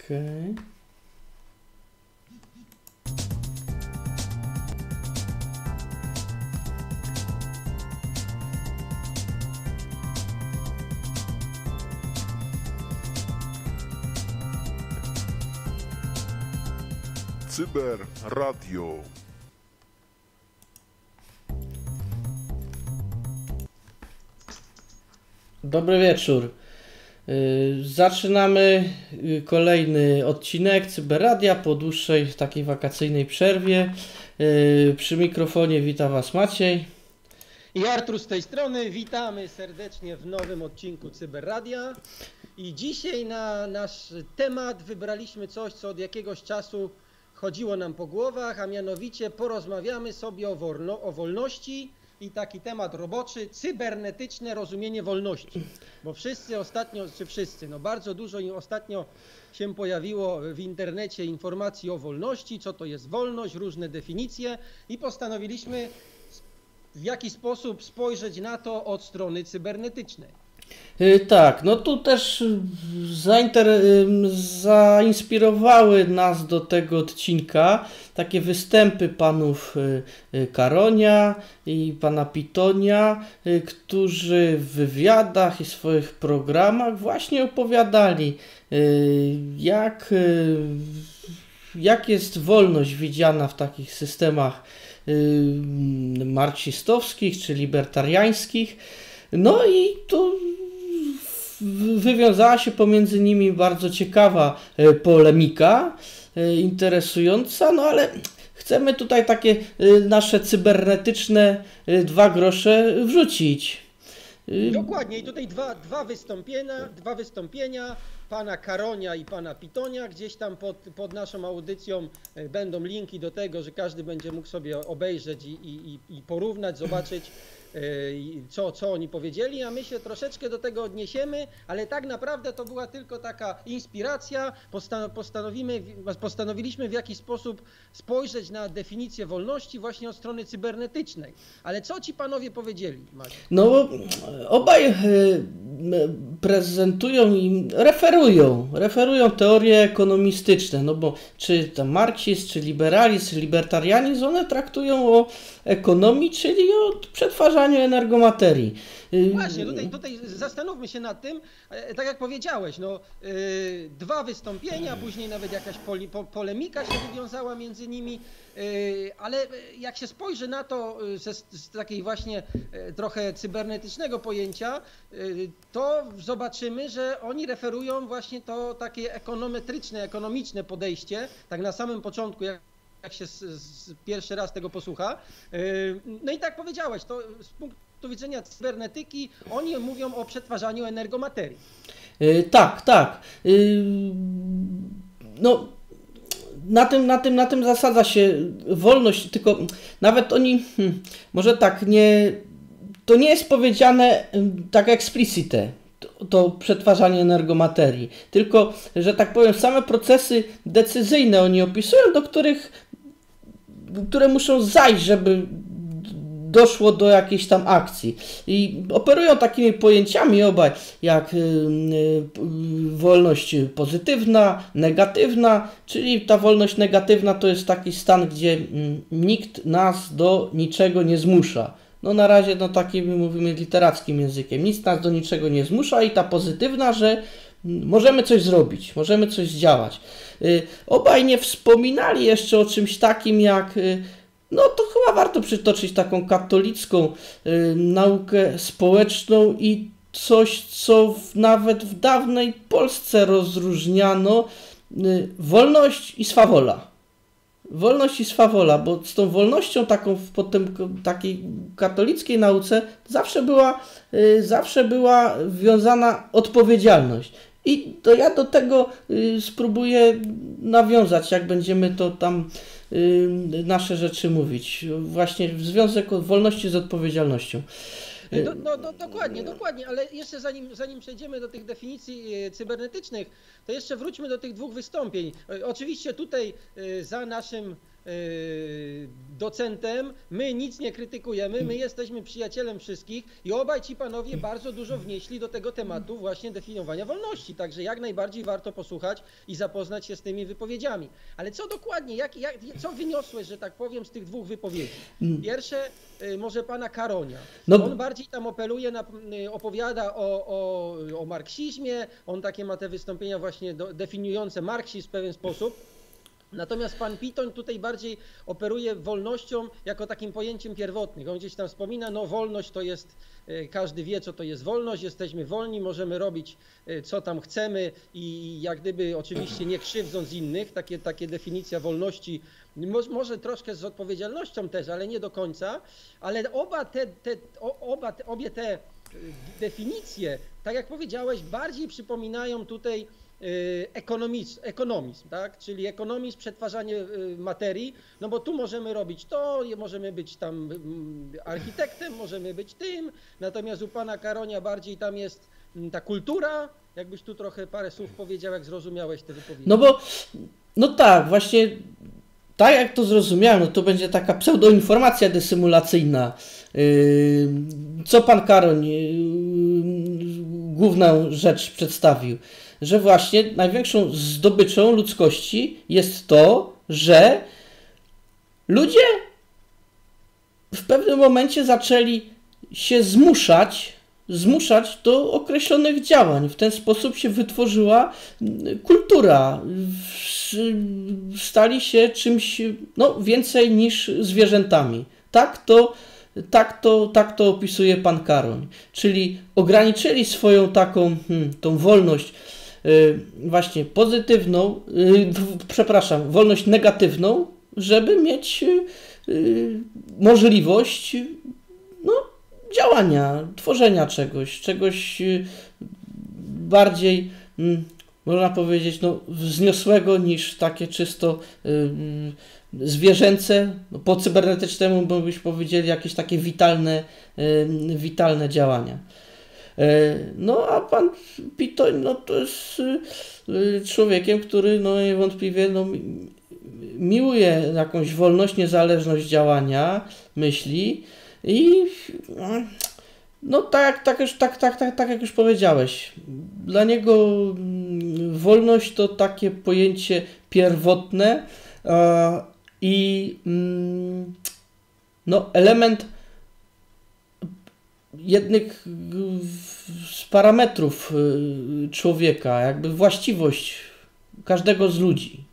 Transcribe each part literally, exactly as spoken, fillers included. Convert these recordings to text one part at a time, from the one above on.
Okej. Cyber Radio. Dobry wieczór. Yy, Zaczynamy yy, kolejny odcinek Cyberradia po dłuższej takiej wakacyjnej przerwie. Yy, Przy mikrofonie wita Was Maciej. I Artur z tej strony, witamy serdecznie w nowym odcinku Cyberradia. I dzisiaj na nasz temat wybraliśmy coś, co od jakiegoś czasu chodziło nam po głowach, a mianowicie porozmawiamy sobie o, wolno, o wolności i taki temat roboczy, cybernetyczne rozumienie wolności. Bo wszyscy ostatnio, czy wszyscy, no bardzo dużo im ostatnio się pojawiło w internecie informacji o wolności, co to jest wolność, różne definicje i postanowiliśmy w jaki sposób spojrzeć na to od strony cybernetycznej. Yy, Tak, no tu też yy, zainter... yy, zainspirowały nas do tego odcinka takie występy panów yy, yy, Karonia i pana Pitonia, yy, którzy w wywiadach i swoich programach właśnie opowiadali, yy, jak, yy, jak jest wolność widziana w takich systemach yy, marksistowskich czy libertariańskich. No i tu wywiązała się pomiędzy nimi bardzo ciekawa e, polemika, e, interesująca, no ale chcemy tutaj takie e, nasze cybernetyczne e, dwa grosze wrzucić. E, Dokładnie, i tutaj dwa, dwa wystąpienia, dwa wystąpienia pana Karonia i pana Pitonia. Gdzieś tam pod, pod naszą audycją e, będą linki do tego, że każdy będzie mógł sobie obejrzeć i, i, i porównać, zobaczyć Co, co oni powiedzieli, a my się troszeczkę do tego odniesiemy, ale tak naprawdę to była tylko taka inspiracja. Postanowimy, postanowiliśmy w jakiś sposób spojrzeć na definicję wolności właśnie od strony cybernetycznej. Ale co ci panowie powiedzieli, Maciej? No bo obaj e, prezentują i referują, referują teorie ekonomistyczne, no bo czy tam marksizm, czy liberalizm, czy libertarianizm, one traktują o ekonomii, czyli o przetwarzaniu energomaterii. Właśnie, tutaj, tutaj zastanówmy się nad tym, tak jak powiedziałeś, no, yy, dwa wystąpienia, później nawet jakaś poli, po, polemika się wywiązała między nimi, yy, ale jak się spojrzy na to ze, z takiej właśnie yy, trochę cybernetycznego pojęcia, yy, to zobaczymy, że oni referują właśnie to takie ekonometryczne, ekonomiczne podejście, tak na samym początku, jak jak się z, z pierwszy raz tego posłucha. No i tak powiedziałeś, to z punktu widzenia cybernetyki oni mówią o przetwarzaniu energomaterii. Yy, tak, tak. Yy, no na tym, na tym, na tym zasadza się wolność, tylko nawet oni, hmm, może tak, nie, to nie jest powiedziane tak explicite. To, to przetwarzanie energomaterii, tylko, że tak powiem, same procesy decyzyjne oni opisują, do których które muszą zajść, żeby doszło do jakiejś tam akcji. I operują takimi pojęciami obaj, jak y, y, wolność pozytywna, negatywna, czyli ta wolność negatywna to jest taki stan, gdzie y, nikt nas do niczego nie zmusza. No na razie no takim mówimy literackim językiem. Nic nas do niczego nie zmusza i ta pozytywna, że możemy coś zrobić, możemy coś zdziałać. Yy, obaj nie wspominali jeszcze o czymś takim jak, yy, no to chyba warto przytoczyć taką katolicką yy, naukę społeczną i coś, co w, nawet w dawnej Polsce rozróżniano, yy, wolność i swawola. Wolność i swawola, bo z tą wolnością taką w potem takiej katolickiej nauce zawsze była, yy, zawsze była wiązana odpowiedzialność. I to ja do tego y, spróbuję nawiązać, jak będziemy to tam y, nasze rzeczy mówić. Właśnie w związek wolności z odpowiedzialnością. Do, no, no, dokładnie, dokładnie, ale jeszcze zanim, zanim przejdziemy do tych definicji cybernetycznych, to jeszcze wróćmy do tych dwóch wystąpień. Oczywiście tutaj za naszym docentem, my nic nie krytykujemy, my jesteśmy przyjacielem wszystkich i obaj ci panowie bardzo dużo wnieśli do tego tematu właśnie definiowania wolności, także jak najbardziej warto posłuchać i zapoznać się z tymi wypowiedziami. Ale co dokładnie, jak, jak, co wyniosłeś, że tak powiem, z tych dwóch wypowiedzi? Pierwsze, może pana Karonia. No. On bardziej tam apeluje, na, opowiada o, o, o marksizmie, on takie ma te wystąpienia właśnie do, definiujące marksizm w pewien sposób. Natomiast pan Piton tutaj bardziej operuje wolnością jako takim pojęciem pierwotnym. On gdzieś tam wspomina, no wolność to jest, każdy wie co to jest wolność, jesteśmy wolni, możemy robić co tam chcemy i jak gdyby oczywiście nie krzywdząc innych, takie, takie definicja wolności, może troszkę z odpowiedzialnością też, ale nie do końca, ale oba te, te, oba te, obie te definicje, tak jak powiedziałeś, bardziej przypominają tutaj Ekonomizm, ekonomizm, tak? Czyli ekonomizm, przetwarzanie materii, no bo tu możemy robić to, możemy być tam architektem, możemy być tym, natomiast u pana Karonia bardziej tam jest ta kultura, jakbyś tu trochę parę słów powiedział, jak zrozumiałeś te wypowiedzi. No bo, no tak, właśnie tak jak to zrozumiałem, no to będzie taka pseudoinformacja desymulacyjna. Co pan Karoń główną rzecz przedstawił? Że właśnie największą zdobyczą ludzkości jest to, że ludzie w pewnym momencie zaczęli się zmuszać, zmuszać do określonych działań. W ten sposób się wytworzyła kultura. Stali się czymś no, więcej niż zwierzętami. Tak to, tak to, tak to opisuje pan Karoń. Czyli ograniczyli swoją taką hmm, tą wolność właśnie pozytywną, przepraszam, wolność negatywną, żeby mieć możliwość no, działania, tworzenia czegoś, czegoś bardziej, można powiedzieć, no, wzniosłego niż takie czysto zwierzęce, no, po cybernetycznemu byśmy powiedzieli jakieś takie witalne, witalne działania. No a pan Piton, no to jest człowiekiem, który no niewątpliwie no, miłuje jakąś wolność, niezależność działania, myśli i no tak, tak, już, tak, tak, tak, tak jak już powiedziałeś, dla niego wolność to takie pojęcie pierwotne i no element jednych z parametrów człowieka, jakby właściwość każdego z ludzi.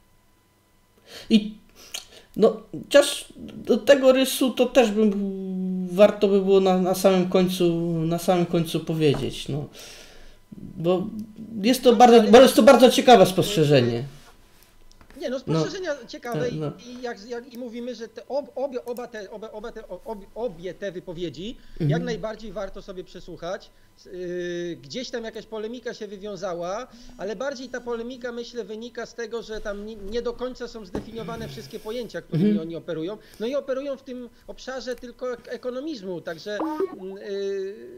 I no, chociaż do tego rysu to też bym warto by było na, na samym końcu na samym końcu powiedzieć, no. Bo jest to bardzo, bo jest to bardzo ciekawe spostrzeżenie. Nie, no spostrzeżenia no, ciekawe no. i jak, jak i mówimy, że te ob, obie, oba te, oba, oba te, ob, obie te wypowiedzi mhm. jak najbardziej warto sobie przesłuchać. Yy, gdzieś tam jakaś polemika się wywiązała, ale bardziej ta polemika, myślę, wynika z tego, że tam nie, nie do końca są zdefiniowane wszystkie pojęcia, którymi mhm. oni operują. No i operują w tym obszarze tylko ekonomizmu, także yy,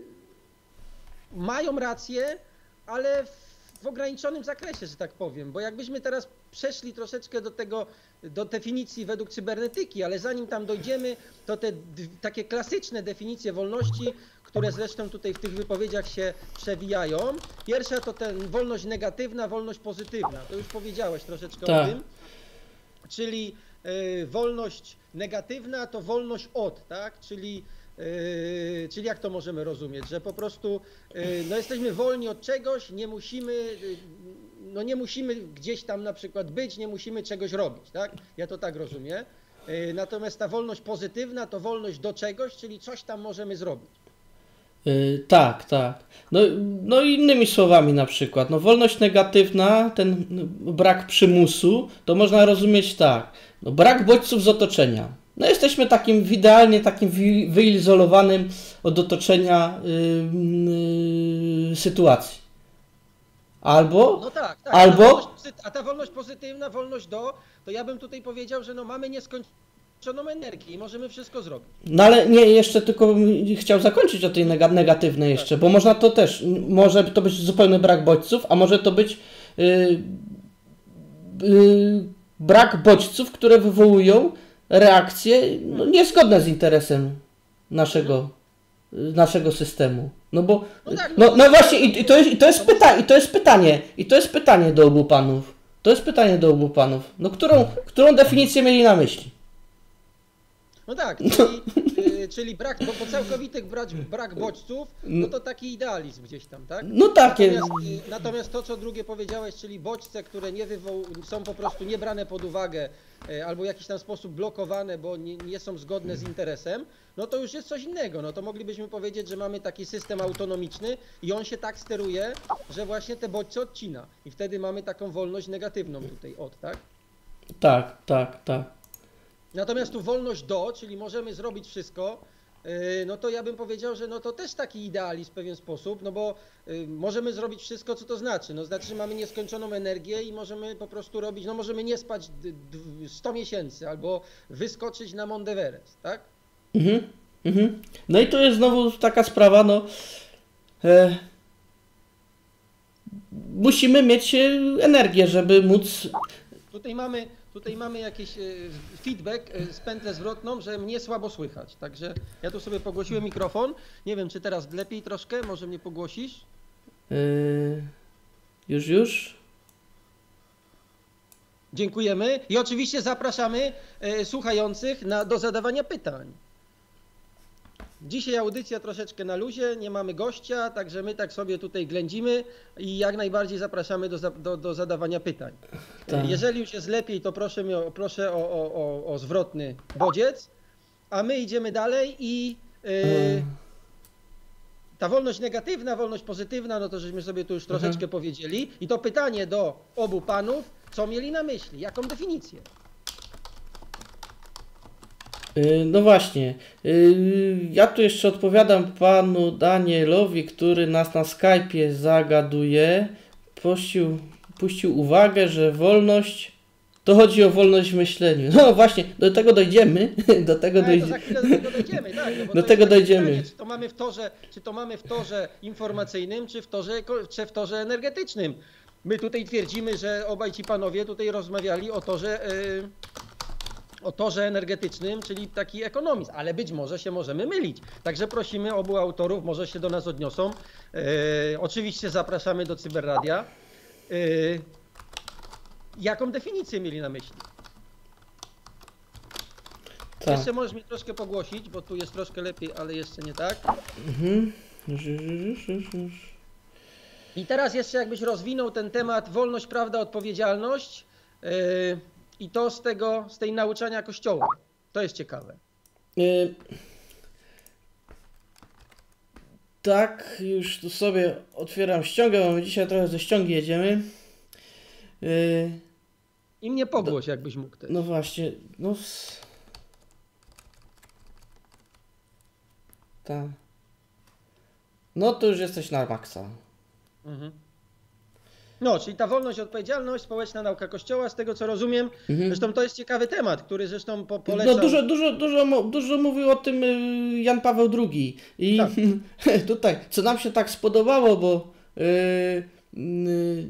mają rację, ale w w ograniczonym zakresie, że tak powiem, bo jakbyśmy teraz przeszli troszeczkę do tego, do definicji według cybernetyki, ale zanim tam dojdziemy, to te takie klasyczne definicje wolności, które zresztą tutaj w tych wypowiedziach się przewijają. Pierwsza to ten wolność negatywna, wolność pozytywna. To już powiedziałeś troszeczkę tak. o tym. Czyli y, wolność negatywna to wolność od, tak? Czyli Yy, czyli jak to możemy rozumieć, że po prostu yy, no jesteśmy wolni od czegoś, nie musimy, yy, no nie musimy gdzieś tam na przykład być, nie musimy czegoś robić, tak? Ja to tak rozumiem. Yy, natomiast ta wolność pozytywna to wolność do czegoś, czyli coś tam możemy zrobić. Yy, tak, tak. No, no innymi słowami na przykład, no wolność negatywna, ten brak przymusu, to można rozumieć tak, no brak bodźców z otoczenia. No jesteśmy takim idealnie takim wyizolowanym od otoczenia yy, yy, sytuacji. Albo... No tak, tak. Albo... A, ta a ta wolność pozytywna, wolność do, to ja bym tutaj powiedział, że no mamy nieskończoną energię i możemy wszystko zrobić. No ale nie, jeszcze tylko bym chciał zakończyć o tej negatywnej jeszcze, tak. Bo można to też, może to być zupełny brak bodźców, a może to być yy, yy, brak bodźców, które wywołują reakcje no, niezgodne z interesem naszego, naszego systemu. No bo, No tak, no, no no to- właśnie, i, i, to jest, i, to jest pyta, i to jest pytanie, i to jest pytanie do obu panów. To jest pytanie do obu panów. No którą, którą definicję mieli na myśli? No tak, czyli, y, czyli brak, bo, bo całkowity brak, brak bodźców, no to taki idealizm gdzieś tam, tak? No takie. Natomiast, y, natomiast to, co drugie powiedziałeś, czyli bodźce, które nie wywoł- są po prostu nie brane pod uwagę y, albo w jakiś tam sposób blokowane, bo nie, nie są zgodne z interesem, no to już jest coś innego. No to moglibyśmy powiedzieć, że mamy taki system autonomiczny i on się tak steruje, że właśnie te bodźce odcina. I wtedy mamy taką wolność negatywną tutaj od, tak? Tak, tak, tak. Natomiast tu wolność do, czyli możemy zrobić wszystko, yy, no to ja bym powiedział, że no to też taki idealizm w pewien sposób, no bo yy, możemy zrobić wszystko, co to znaczy. No znaczy, że mamy nieskończoną energię i możemy po prostu robić, no możemy nie spać d- d- sto miesięcy albo wyskoczyć na Mount Everest, tak? Mhm, mhm. No i to jest znowu taka sprawa, no e, musimy mieć e, energię, żeby móc. Tutaj mamy, tutaj mamy jakiś yy, feedback yy, z pętlę zwrotną, że mnie słabo słychać. Także ja tu sobie pogłosiłem mikrofon. Nie wiem, czy teraz lepiej troszkę, może mnie pogłosisz? E, już, już. Dziękujemy i oczywiście zapraszamy e, słuchających na, do zadawania pytań. Dzisiaj audycja troszeczkę na luzie, nie mamy gościa, także my tak sobie tutaj ględzimy i jak najbardziej zapraszamy do, za- do, do zadawania pytań. Tak. Jeżeli już jest lepiej, to proszę, mi o, proszę o, o, o, o zwrotny bodziec, a my idziemy dalej i e, Mm. ta wolność negatywna, wolność pozytywna, no to żeśmy sobie tu już Mhm. troszeczkę powiedzieli. I to pytanie do obu panów, co mieli na myśli, jaką definicję? E, no właśnie. E, ja tu jeszcze odpowiadam panu Danielowi, który nas na Skype'ie zagaduje. Puścił, puścił uwagę, że wolność. To chodzi o wolność w myśleniu. No właśnie, do tego dojdziemy. Do tego Ale to dojdziemy. za chwilę do tego dojdziemy, tak. No bo Do to tego jest takie dojdziemy. pytanie, czy to mamy w torze, czy to mamy w torze informacyjnym, czy w torze, eko- czy w torze energetycznym. My tutaj twierdzimy, że obaj ci panowie tutaj rozmawiali o torze, yy, o torze energetycznym, czyli taki ekonomizm, ale być może się możemy mylić. Także prosimy obu autorów, może się do nas odniosą. Yy, oczywiście zapraszamy do Cyberradia. Yy, jaką definicję mieli na myśli? Tak. Jeszcze możesz mnie troszkę pogłosić, bo tu jest troszkę lepiej, ale jeszcze nie tak. Mhm. Już, już, już, już, już. I teraz jeszcze jakbyś rozwinął ten temat wolność, prawda, odpowiedzialność yy, i to z tego, z tej nauczania Kościoła. To jest ciekawe. Y, Tak, już tu sobie otwieram ściągę, bo my dzisiaj trochę ze ściągi jedziemy. Y, I mnie pogłoś, jakbyś mógł też. No właśnie, no... s- Ta. No to już jesteś na maksa. Mhm. No, czyli ta wolność, odpowiedzialność, społeczna nauka Kościoła, z tego co rozumiem. Mhm. Zresztą to jest ciekawy temat, który zresztą po, polecam. No dużo, dużo, dużo, mo- dużo mówił o tym y, Jan Paweł drugi. I Tak. tutaj, co nam się tak spodobało, bo y, y,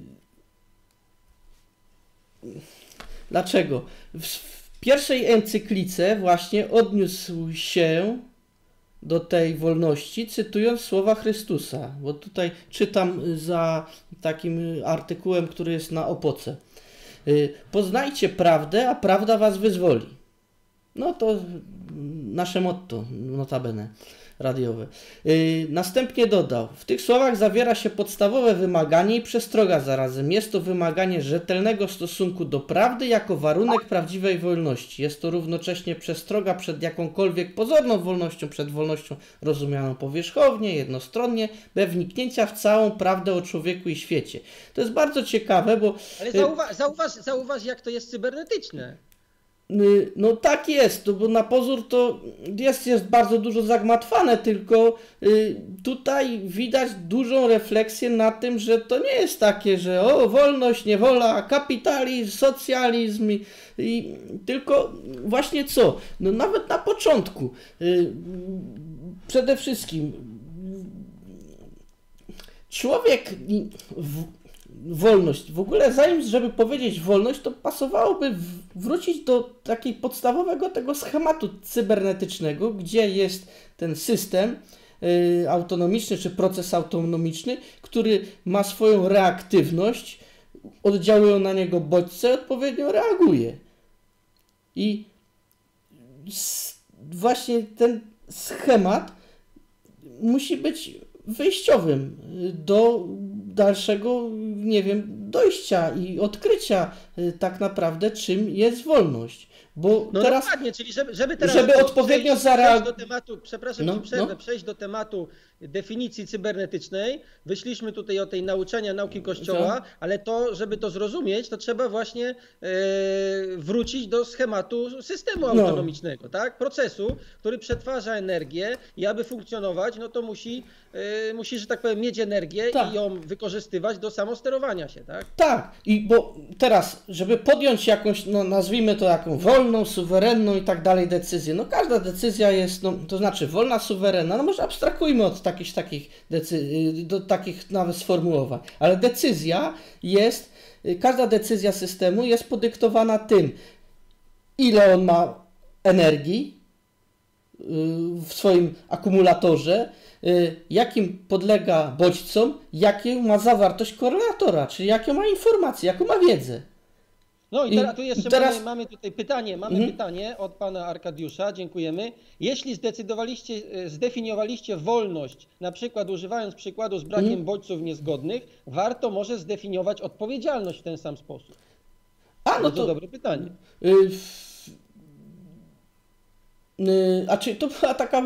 dlaczego? W, w pierwszej encyklice właśnie odniósł się do tej wolności, cytując słowa Chrystusa, bo tutaj czytam za takim artykułem, który jest na Opoce. Y, Poznajcie prawdę, a prawda was wyzwoli. No to nasze motto, notabene radiowe. Yy, następnie dodał, w tych słowach zawiera się podstawowe wymaganie i przestroga zarazem. Jest to wymaganie rzetelnego stosunku do prawdy jako warunek prawdziwej wolności. Jest to równocześnie przestroga przed jakąkolwiek pozorną wolnością, przed wolnością rozumianą powierzchownie, jednostronnie, bez wniknięcia w całą prawdę o człowieku i świecie. To jest bardzo ciekawe, bo... Ale yy, zauwa- zauważ, zauważ, jak to jest cybernetyczne. Y, No tak jest, no bo na pozór to jest, jest bardzo dużo zagmatwane, tylko y, tutaj widać dużą refleksję na tym, że to nie jest takie, że o, wolność, niewola, kapitalizm, socjalizm, i, i, tylko właśnie co? No nawet na początku, y, przede wszystkim człowiek, w, wolność. W ogóle zanim, żeby powiedzieć wolność, to pasowałoby w, wrócić do takiego podstawowego tego schematu cybernetycznego, gdzie jest ten system y, autonomiczny, czy proces autonomiczny, który ma swoją reaktywność, oddziałują na niego bodźce, odpowiednio reaguje. I s, właśnie ten schemat musi być wyjściowym do dalszego, nie wiem, dojścia i odkrycia tak naprawdę, czym jest wolność. Bo no teraz, dokładnie, czyli żeby, żeby teraz żeby odpowiednio przejść, zareagować. przejść do tematu, przepraszam, No, ci przerwę, no. przejść do tematu definicji cybernetycznej. Wyszliśmy tutaj o tej nauczania nauki Kościoła, Co? ale to, żeby to zrozumieć, to trzeba właśnie e, wrócić do schematu systemu No. autonomicznego, tak? Procesu, który przetwarza energię i aby funkcjonować, no to musi, e, musi, że tak powiem, mieć energię Tak. i ją wykorzystywać do samosterowania się, tak? Tak, i bo teraz, żeby podjąć jakąś, no nazwijmy to jaką wolną, suwerenną i tak dalej decyzję, no każda decyzja jest, no to znaczy wolna, suwerenna, no może abstrakujmy od takich, takich decyzji, do takich nawet sformułowań, ale decyzja jest, każda decyzja systemu jest podyktowana tym, ile on ma energii w swoim akumulatorze, jakim podlega bodźcom, jaką ma zawartość korelatora, czyli jaką ma informację, jaką ma wiedzę. No i, I teraz, tu jeszcze teraz- mamy, mamy tutaj pytanie, mamy Mhm. pytanie od pana Arkadiusza, dziękujemy. Jeśli zdecydowaliście, e, zdefiniowaliście wolność, na przykład używając przykładu z brakiem Mhm. bodźców niezgodnych, warto może zdefiniować odpowiedzialność w ten sam sposób. A no Bardzo to dobre pytanie. Y, w- y, A czy to była taka.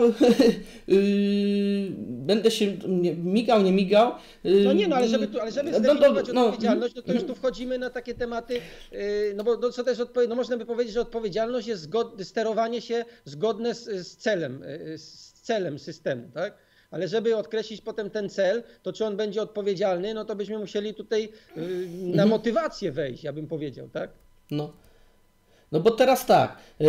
y, Będę się nie, migał, nie migał. y, No nie, no ale żeby, tu, ale żeby no, zdefiniować no, no, odpowiedzialność, no to już tu wchodzimy na takie tematy, yy, no bo no, co też odpowie- no można by powiedzieć, że odpowiedzialność jest zgod, sterowanie się zgodne z, z celem, yy, z celem systemu, tak? Ale żeby odkreślić potem ten cel, to czy on będzie odpowiedzialny, no to byśmy musieli tutaj yy, na Mhm. motywację wejść, ja bym powiedział, tak? No, no bo teraz tak. y,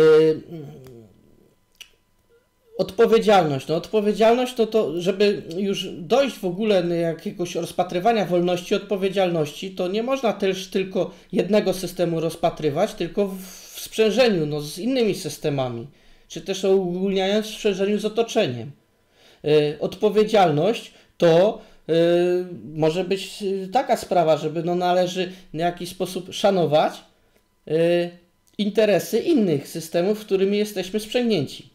Odpowiedzialność. No odpowiedzialność to to, żeby już dojść w ogóle do jakiegoś rozpatrywania wolności, odpowiedzialności, to nie można też tylko jednego systemu rozpatrywać, tylko w, w sprzężeniu no, z innymi systemami, czy też ogólniając w sprzężeniu z otoczeniem. Y, odpowiedzialność to y, może być y, taka sprawa, żeby no, należy w jakiś sposób szanować y, interesy innych systemów, w którymi jesteśmy sprzęgnięci.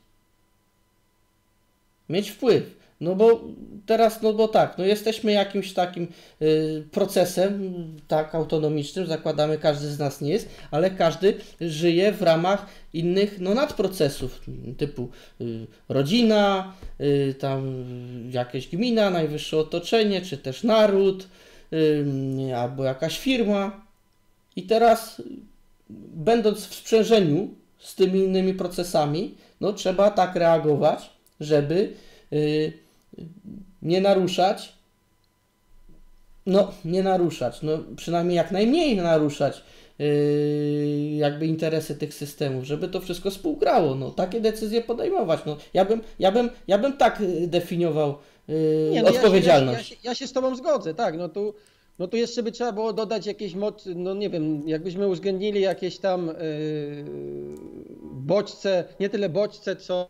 Mieć wpływ. No bo teraz, no bo tak, no jesteśmy jakimś takim y, procesem, tak, autonomicznym, zakładamy, każdy z nas nie jest, ale każdy żyje w ramach innych, no nadprocesów, typu y, rodzina, y, tam jakaś gmina, najwyższe otoczenie, czy też naród, y, albo jakaś firma. I teraz, y, będąc w sprzężeniu z tymi innymi procesami, no trzeba tak reagować, żeby y, nie naruszać, no nie naruszać, no przynajmniej jak najmniej naruszać y, jakby interesy tych systemów, żeby to wszystko współgrało, no takie decyzje podejmować, no ja bym, ja bym, ja bym tak y, definiował y, Nie, no odpowiedzialność. Ja się, ja, się, ja się z tobą zgodzę, tak, no tu, no tu jeszcze by trzeba było dodać jakieś moc, no nie wiem, jakbyśmy uwzględnili jakieś tam yy, bodźce, nie tyle bodźce, co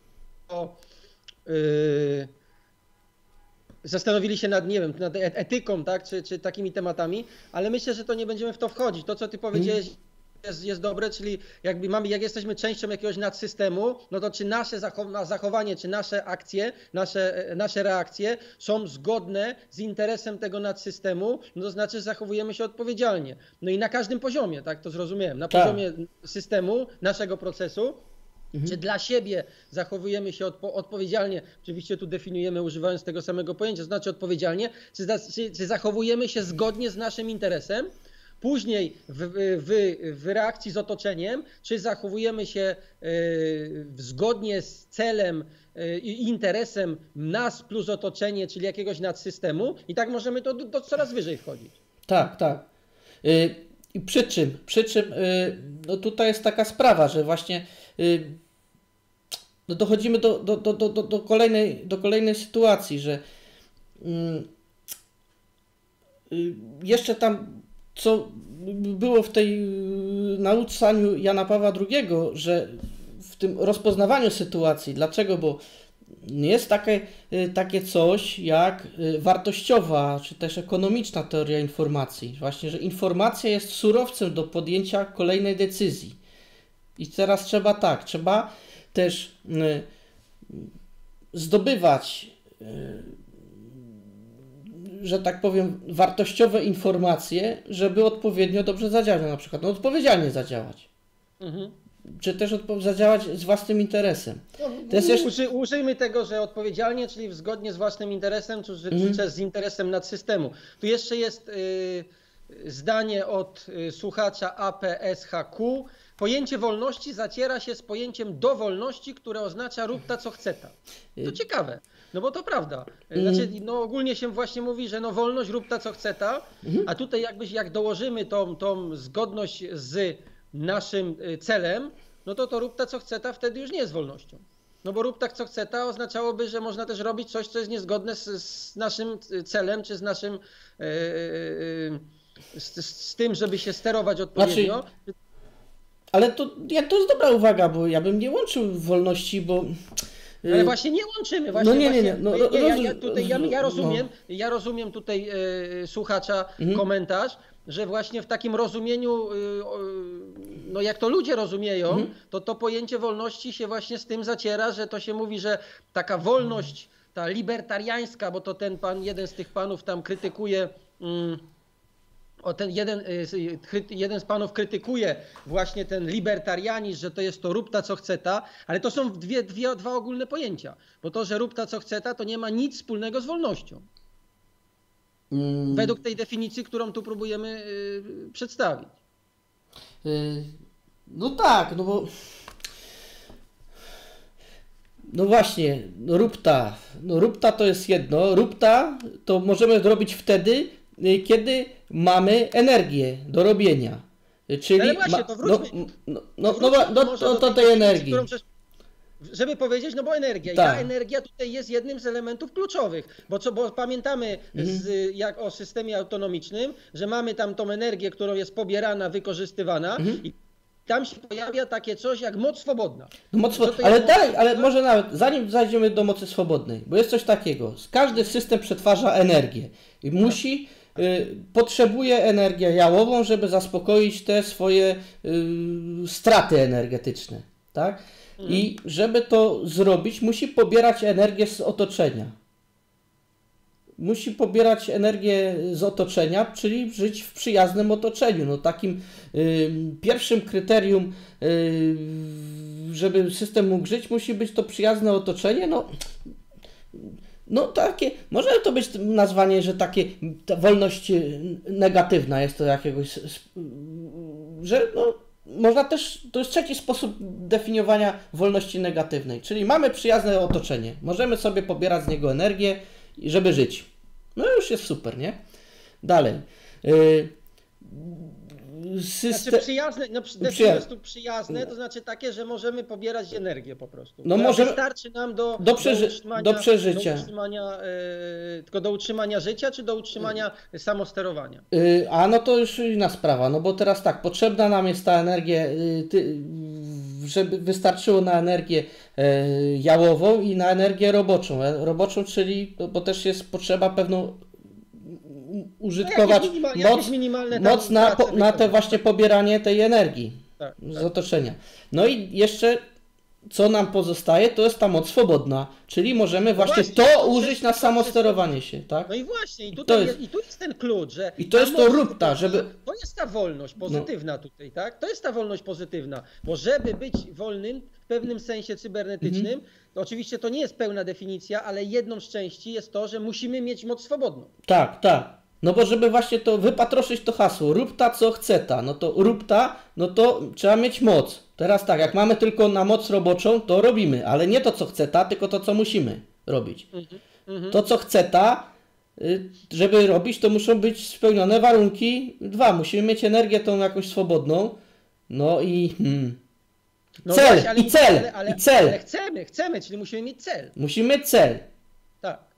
yy, zastanowili się nad, nie wiem, nad etyką, tak, czy, czy takimi tematami, ale myślę, że to nie będziemy w to wchodzić. To, co ty powiedziałeś, jest, jest dobre, czyli jakby mamy, jak jesteśmy częścią jakiegoś nadsystemu, no to czy nasze zachowanie, czy nasze akcje, nasze, nasze reakcje są zgodne z interesem tego nadsystemu, no to znaczy zachowujemy się odpowiedzialnie. No i na każdym poziomie, tak to zrozumiałem, na Tak. poziomie systemu, naszego procesu, Mhm. czy dla siebie zachowujemy się odpo odpowiedzialnie, oczywiście tu definiujemy używając tego samego pojęcia, to znaczy odpowiedzialnie, czy, za, czy, czy zachowujemy się zgodnie z naszym interesem, później w, w, w reakcji z otoczeniem, czy zachowujemy się y, zgodnie z celem y, i interesem nas plus otoczenie, czyli jakiegoś nadsystemu i tak możemy to, to coraz wyżej wchodzić. Tak, tak. Y, I przy czym, przy czym y, no tutaj jest taka sprawa, że właśnie y, no dochodzimy do, do, do, do, do, kolejnej, do kolejnej sytuacji, że y, y, jeszcze tam co było w tej nauczaniu Jana Pawła drugiego, że w tym rozpoznawaniu sytuacji, dlaczego? Bo jest takie, takie coś jak wartościowa, czy też ekonomiczna teoria informacji. Właśnie, że informacja jest surowcem do podjęcia kolejnej decyzji. I teraz trzeba tak, trzeba też zdobywać, że tak powiem, wartościowe informacje, żeby odpowiednio dobrze zadziałać, na przykład no, odpowiedzialnie zadziałać. Mhm. Czy też odpo- zadziałać z własnym interesem. No, to jest jeszcze... Uży, użyjmy tego, że odpowiedzialnie, czyli zgodnie z własnym interesem, czy, czy mhm. z interesem nadsystemu. Tu jeszcze jest y, zdanie od y, słuchacza A P S H Q. Pojęcie wolności zaciera się z pojęciem dowolności, które oznacza rób ta co chce ta. To ciekawe, no bo to prawda. Znaczy, no ogólnie się właśnie mówi, że no wolność rób ta co chce ta, a tutaj jakbyś jak dołożymy tą, tą zgodność z naszym celem, no to to rób ta co chce ta wtedy już nie jest wolnością. No bo rób tak co chce ta oznaczałoby, że można też robić coś, co jest niezgodne z, z naszym celem, czy z naszym yy, yy, z, z tym, żeby się sterować odpowiednio. Znaczy... Ale to, ja, to jest dobra uwaga, bo ja bym nie łączył wolności, bo... Ale właśnie nie łączymy. Właśnie, no nie, nie, nie. No, właśnie, nie, ja, ja, tutaj, ja, ja, rozumiem, no. ja rozumiem tutaj e, słuchacza mhm. komentarz, że właśnie w takim rozumieniu, e, no jak to ludzie rozumieją, mhm. to to pojęcie wolności się właśnie z tym zaciera, że to się mówi, że taka wolność, ta libertariańska, bo to ten pan, jeden z tych panów tam krytykuje... Mm, O ten jeden, jeden z panów krytykuje właśnie ten libertarianizm, że to jest to rób ta co chce ta, ale to są dwie, dwie, dwa ogólne pojęcia, bo to, że rób ta co chce ta, to nie ma nic wspólnego z wolnością. Mm. Według tej definicji, którą tu próbujemy yy, przedstawić. Yy, no tak, no bo no właśnie, no rób ta, no rób ta to jest jedno, rób ta to możemy zrobić wtedy, kiedy mamy energię do robienia. Czyli ale właśnie, to wróćmy, no, no, no, no, no, no to, to tej energii. Żeby powiedzieć, no bo energia. Tak. I ta energia tutaj jest jednym z elementów kluczowych. Bo, co, bo pamiętamy mhm. z, jak o systemie autonomicznym, że mamy tam tą energię, którą jest pobierana, wykorzystywana mhm. i tam się pojawia takie coś jak moc swobodna. No, moc swo- ale dalej, ale może nawet zanim zajdziemy do mocy swobodnej, bo jest coś takiego. Każdy system przetwarza energię i musi y, potrzebuje energię jałową, żeby zaspokoić te swoje y, straty energetyczne, tak? Mhm. I żeby to zrobić, musi pobierać energię z otoczenia. Musi pobierać energię z otoczenia, czyli żyć w przyjaznym otoczeniu. No takim y, pierwszym kryterium, y, żeby system mógł żyć, musi być to przyjazne otoczenie. No, no takie, może to być nazwanie, że takie, ta wolność negatywna jest to jakiegoś, że no, można też, to jest trzeci sposób definiowania wolności negatywnej, czyli mamy przyjazne otoczenie, możemy sobie pobierać z niego energię, żeby żyć. No już jest super, nie? Dalej. Yy, system... Znaczy przyjazne, no przyjazne, przyjazne, to znaczy takie, że możemy pobierać energię po prostu. No możemy... Wystarczy nam do, do, przeży... do utrzymania, do przeżycia. Do utrzymania, yy, tylko do utrzymania życia, czy do utrzymania yy. samosterowania? Yy, a no to już inna sprawa, no bo teraz tak, potrzebna nam jest ta energia, yy, ty, żeby wystarczyło na energię yy, jałową i na energię roboczą. Roboczą, czyli, no, bo też jest potrzeba pewną użytkować no, minima, moc, moc na, po, na te właśnie pobieranie tej energii tak, z tak. otoczenia. No i jeszcze co nam pozostaje, to jest ta moc swobodna, czyli możemy no właśnie, właśnie to użyć na samosterowanie się, tak? No i właśnie, i, tutaj jest, jest, i tu jest ten klucz, że i to jest to rób ta, żeby... To jest ta wolność pozytywna no. tutaj, tak? To jest ta wolność pozytywna, bo żeby być wolnym w pewnym sensie cybernetycznym, mhm. to oczywiście to nie jest pełna definicja, ale jedną z części jest to, że musimy mieć moc swobodną. Tak, tak. No bo żeby właśnie to wypatroszyć to hasło, rób ta co chce ta, no to rób ta, no to trzeba mieć moc. Teraz tak, jak mamy tylko na moc roboczą, to robimy, ale nie to co chce ta, tylko to co musimy robić. Mm-hmm. To co chce ta, żeby robić, to muszą być spełnione warunki dwa. Musimy mieć energię tą jakąś swobodną, no i hmm. no cel, właśnie, ale, i cel, ale, ale, i cel. Ale chcemy, chcemy, czyli musimy mieć cel. Musimy mieć cel. Tak.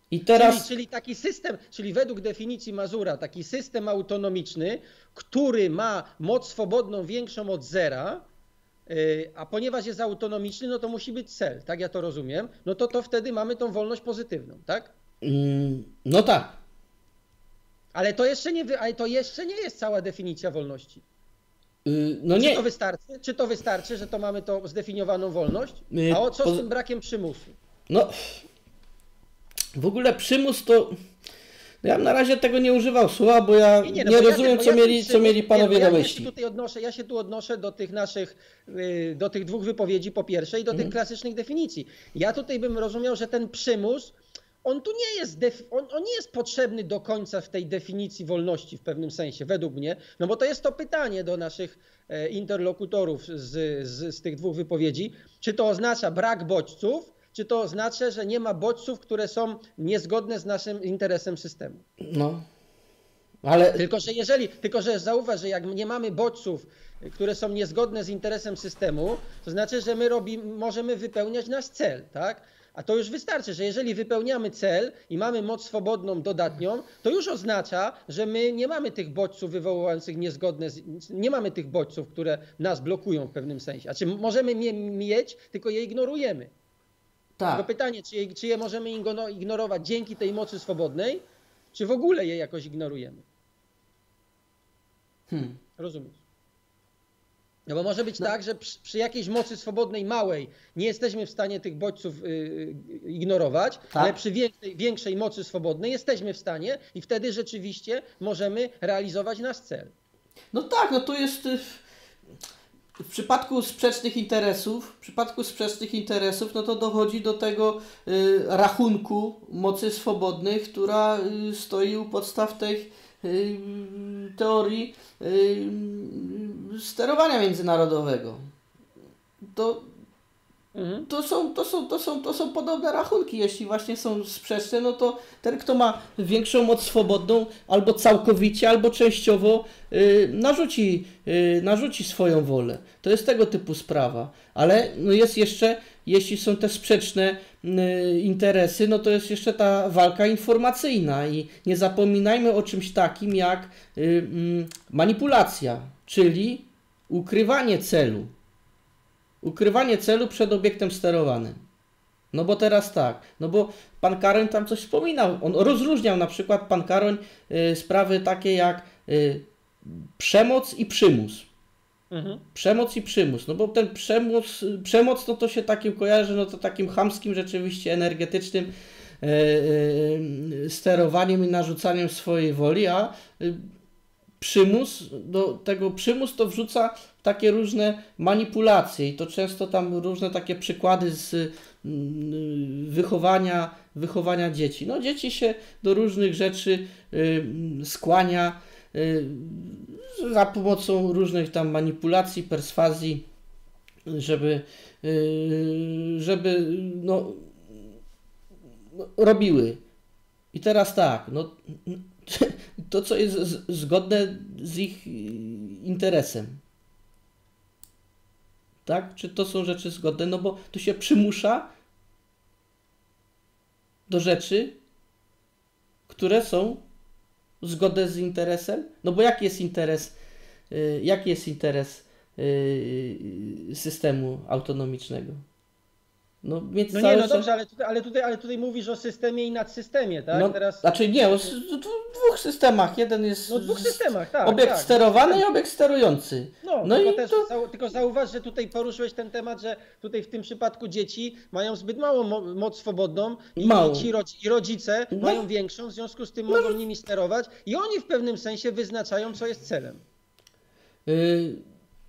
I teraz... Czyli, czyli taki system, czyli według definicji Mazura, taki system autonomiczny, który ma moc swobodną większą od zera, yy, a ponieważ jest autonomiczny, no to musi być cel, tak ja to rozumiem, no to, to wtedy mamy tą wolność pozytywną, tak? Mm, no tak. Ale to jeszcze nie, wy- ale to jeszcze nie jest cała definicja wolności. Yy, no Czy nie. to wystarczy? Czy to wystarczy, że to mamy to zdefiniowaną wolność? Yy, A o co poz- z tym brakiem przymusu? No, w ogóle przymus to... Ja bym na razie tego nie używał słowa, bo ja nie, no bo ja rozumiem, ten- bo co, ja mieli, ten co przymus- mieli panowie nie, no, na ja, ja się myśli. tutaj odnoszę, ja się tu odnoszę do tych naszych, yy, do tych dwóch wypowiedzi po pierwsze i do Mhm. tych klasycznych definicji. Ja tutaj bym rozumiał, że ten przymus, on tu nie jest, def, on, on nie jest potrzebny do końca w tej definicji wolności w pewnym sensie, według mnie, no bo to jest to pytanie do naszych e, interlokutorów z, z, z tych dwóch wypowiedzi, czy to oznacza brak bodźców, czy to oznacza, że nie ma bodźców, które są niezgodne z naszym interesem systemu. No, ale... Tylko, że jeżeli, tylko, że zauważ, że jak nie mamy bodźców, które są niezgodne z interesem systemu, to znaczy, że my robimy, możemy wypełniać nasz cel, tak? A to już wystarczy, że jeżeli wypełniamy cel i mamy moc swobodną dodatnią, to już oznacza, że my nie mamy tych bodźców wywołujących niezgodne, z, nie mamy tych bodźców, które nas blokują w pewnym sensie. A czy możemy je mieć, tylko je ignorujemy. Tak. Tylko pytanie, czy je, czy je możemy igno- ignorować dzięki tej mocy swobodnej, czy w ogóle je jakoś ignorujemy? Hmm. Rozumiesz? No bo może być no. tak, że przy, przy jakiejś mocy swobodnej małej nie jesteśmy w stanie tych bodźców yy, ignorować, tak. ale przy większej, większej mocy swobodnej jesteśmy w stanie i wtedy rzeczywiście możemy realizować nasz cel. No tak, no to jest w przypadku sprzecznych interesów, w przypadku sprzecznych interesów, no to dochodzi do tego y, rachunku mocy swobodnej, która y, stoi u podstaw tej y, teorii y, sterowania międzynarodowego. To, mhm. to, są, to, są, to, są, to są podobne rachunki. Jeśli właśnie są sprzeczne, no to ten, kto ma większą moc swobodną, albo całkowicie, albo częściowo y, narzuci, y, narzuci swoją wolę. To jest tego typu sprawa. Ale no jest jeszcze, jeśli są te sprzeczne y, interesy, no to jest jeszcze ta walka informacyjna i nie zapominajmy o czymś takim jak y, y, manipulacja, czyli ukrywanie celu. Ukrywanie celu przed obiektem sterowanym. No bo teraz tak, no bo pan Karoń tam coś wspominał, on rozróżniał na przykład pan Karoń y, sprawy takie jak y, przemoc i przymus. Mhm. Przemoc i przymus, no bo ten przemoc, przemoc no to się takim kojarzy, no to takim chamskim rzeczywiście energetycznym y, y, sterowaniem i narzucaniem swojej woli, a y, przymus, do tego przymus to wrzuca takie różne manipulacje i to często tam różne takie przykłady z wychowania, wychowania dzieci. No dzieci się do różnych rzeczy y, skłania y, za pomocą różnych tam manipulacji, perswazji, żeby, y, żeby no, no, robiły. I teraz tak, no to, co jest z, zgodne z ich interesem. Tak? Czy to są rzeczy zgodne? No bo tu się przymusza do rzeczy, które są zgodne z interesem. No bo jaki jest interes, yy, jaki jest interes yy, systemu autonomicznego? No, mieć no nie, no dobrze, ale tutaj, ale, tutaj, ale tutaj mówisz o systemie i nadsystemie, tak? No, Teraz... Znaczy nie, o dwóch systemach. Jeden jest no, dwóch systemach, tak, obiekt tak. sterowany i obiekt sterujący. No, no tylko, i też, to... zau, tylko zauważ, że tutaj poruszyłeś ten temat, że tutaj w tym przypadku dzieci mają zbyt małą mo moc swobodną i, Mało. ci rodz i rodzice no. mają większą, w związku z tym no. mogą nimi sterować i oni w pewnym sensie wyznaczają, co jest celem. Yy...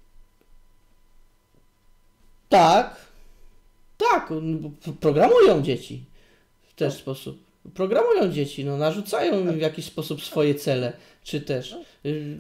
Tak. Tak, programują dzieci w ten no. sposób. Programują dzieci, no, narzucają im w jakiś sposób swoje cele, czy też. Yy,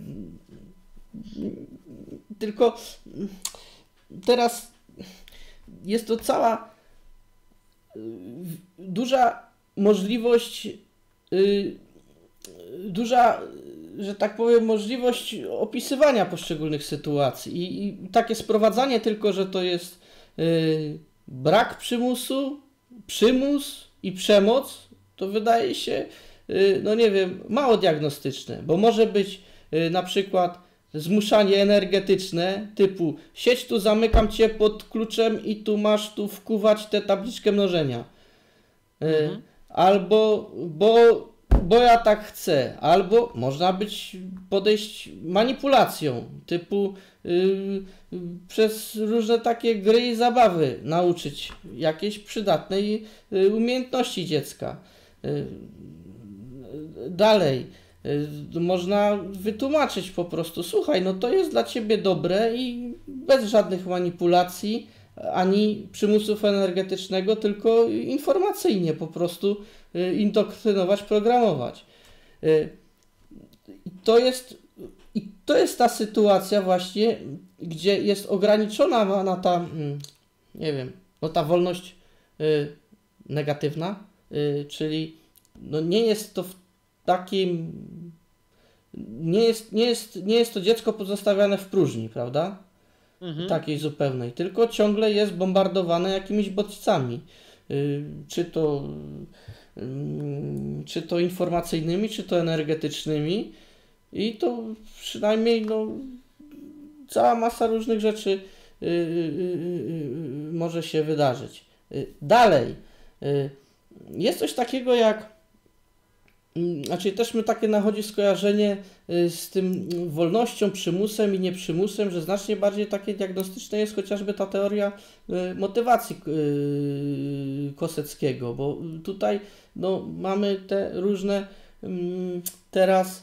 tylko teraz jest to cała yy, duża możliwość, yy, duża, że tak powiem, możliwość opisywania poszczególnych sytuacji i, i takie sprowadzanie tylko, że to jest yy, brak przymusu, przymus i przemoc, to wydaje się, no nie wiem, mało diagnostyczne, bo może być na przykład zmuszanie energetyczne typu siedź tu, zamykam cię pod kluczem i tu masz tu wkuwać tę tabliczkę mnożenia. Mhm. Albo bo, bo ja tak chcę, albo można być podejść manipulacją typu yy, przez różne takie gry i zabawy nauczyć jakiejś przydatnej yy, umiejętności dziecka. Yy, dalej. Można wytłumaczyć po prostu, słuchaj, no to jest dla ciebie dobre i bez żadnych manipulacji, ani przymusów energetycznego, tylko informacyjnie po prostu indoktrynować, programować. I to jest, i to jest ta sytuacja właśnie, gdzie jest ograniczona na ta, nie wiem, no ta wolność negatywna, czyli no nie jest to w takim, nie jest, nie jest, nie jest to dziecko pozostawiane w próżni, prawda? Mhm. Takiej zupełnej, tylko ciągle jest bombardowane jakimiś bodźcami, yy, czy to yy, czy to informacyjnymi, czy to energetycznymi i to przynajmniej no, cała masa różnych rzeczy yy, yy, yy, może się wydarzyć. Yy, dalej, yy, jest coś takiego jak Znaczy też mi takie nachodzi skojarzenie z tym wolnością, przymusem i nieprzymusem, że znacznie bardziej takie diagnostyczne jest chociażby ta teoria motywacji Koseckiego, bo tutaj no, mamy te różne teraz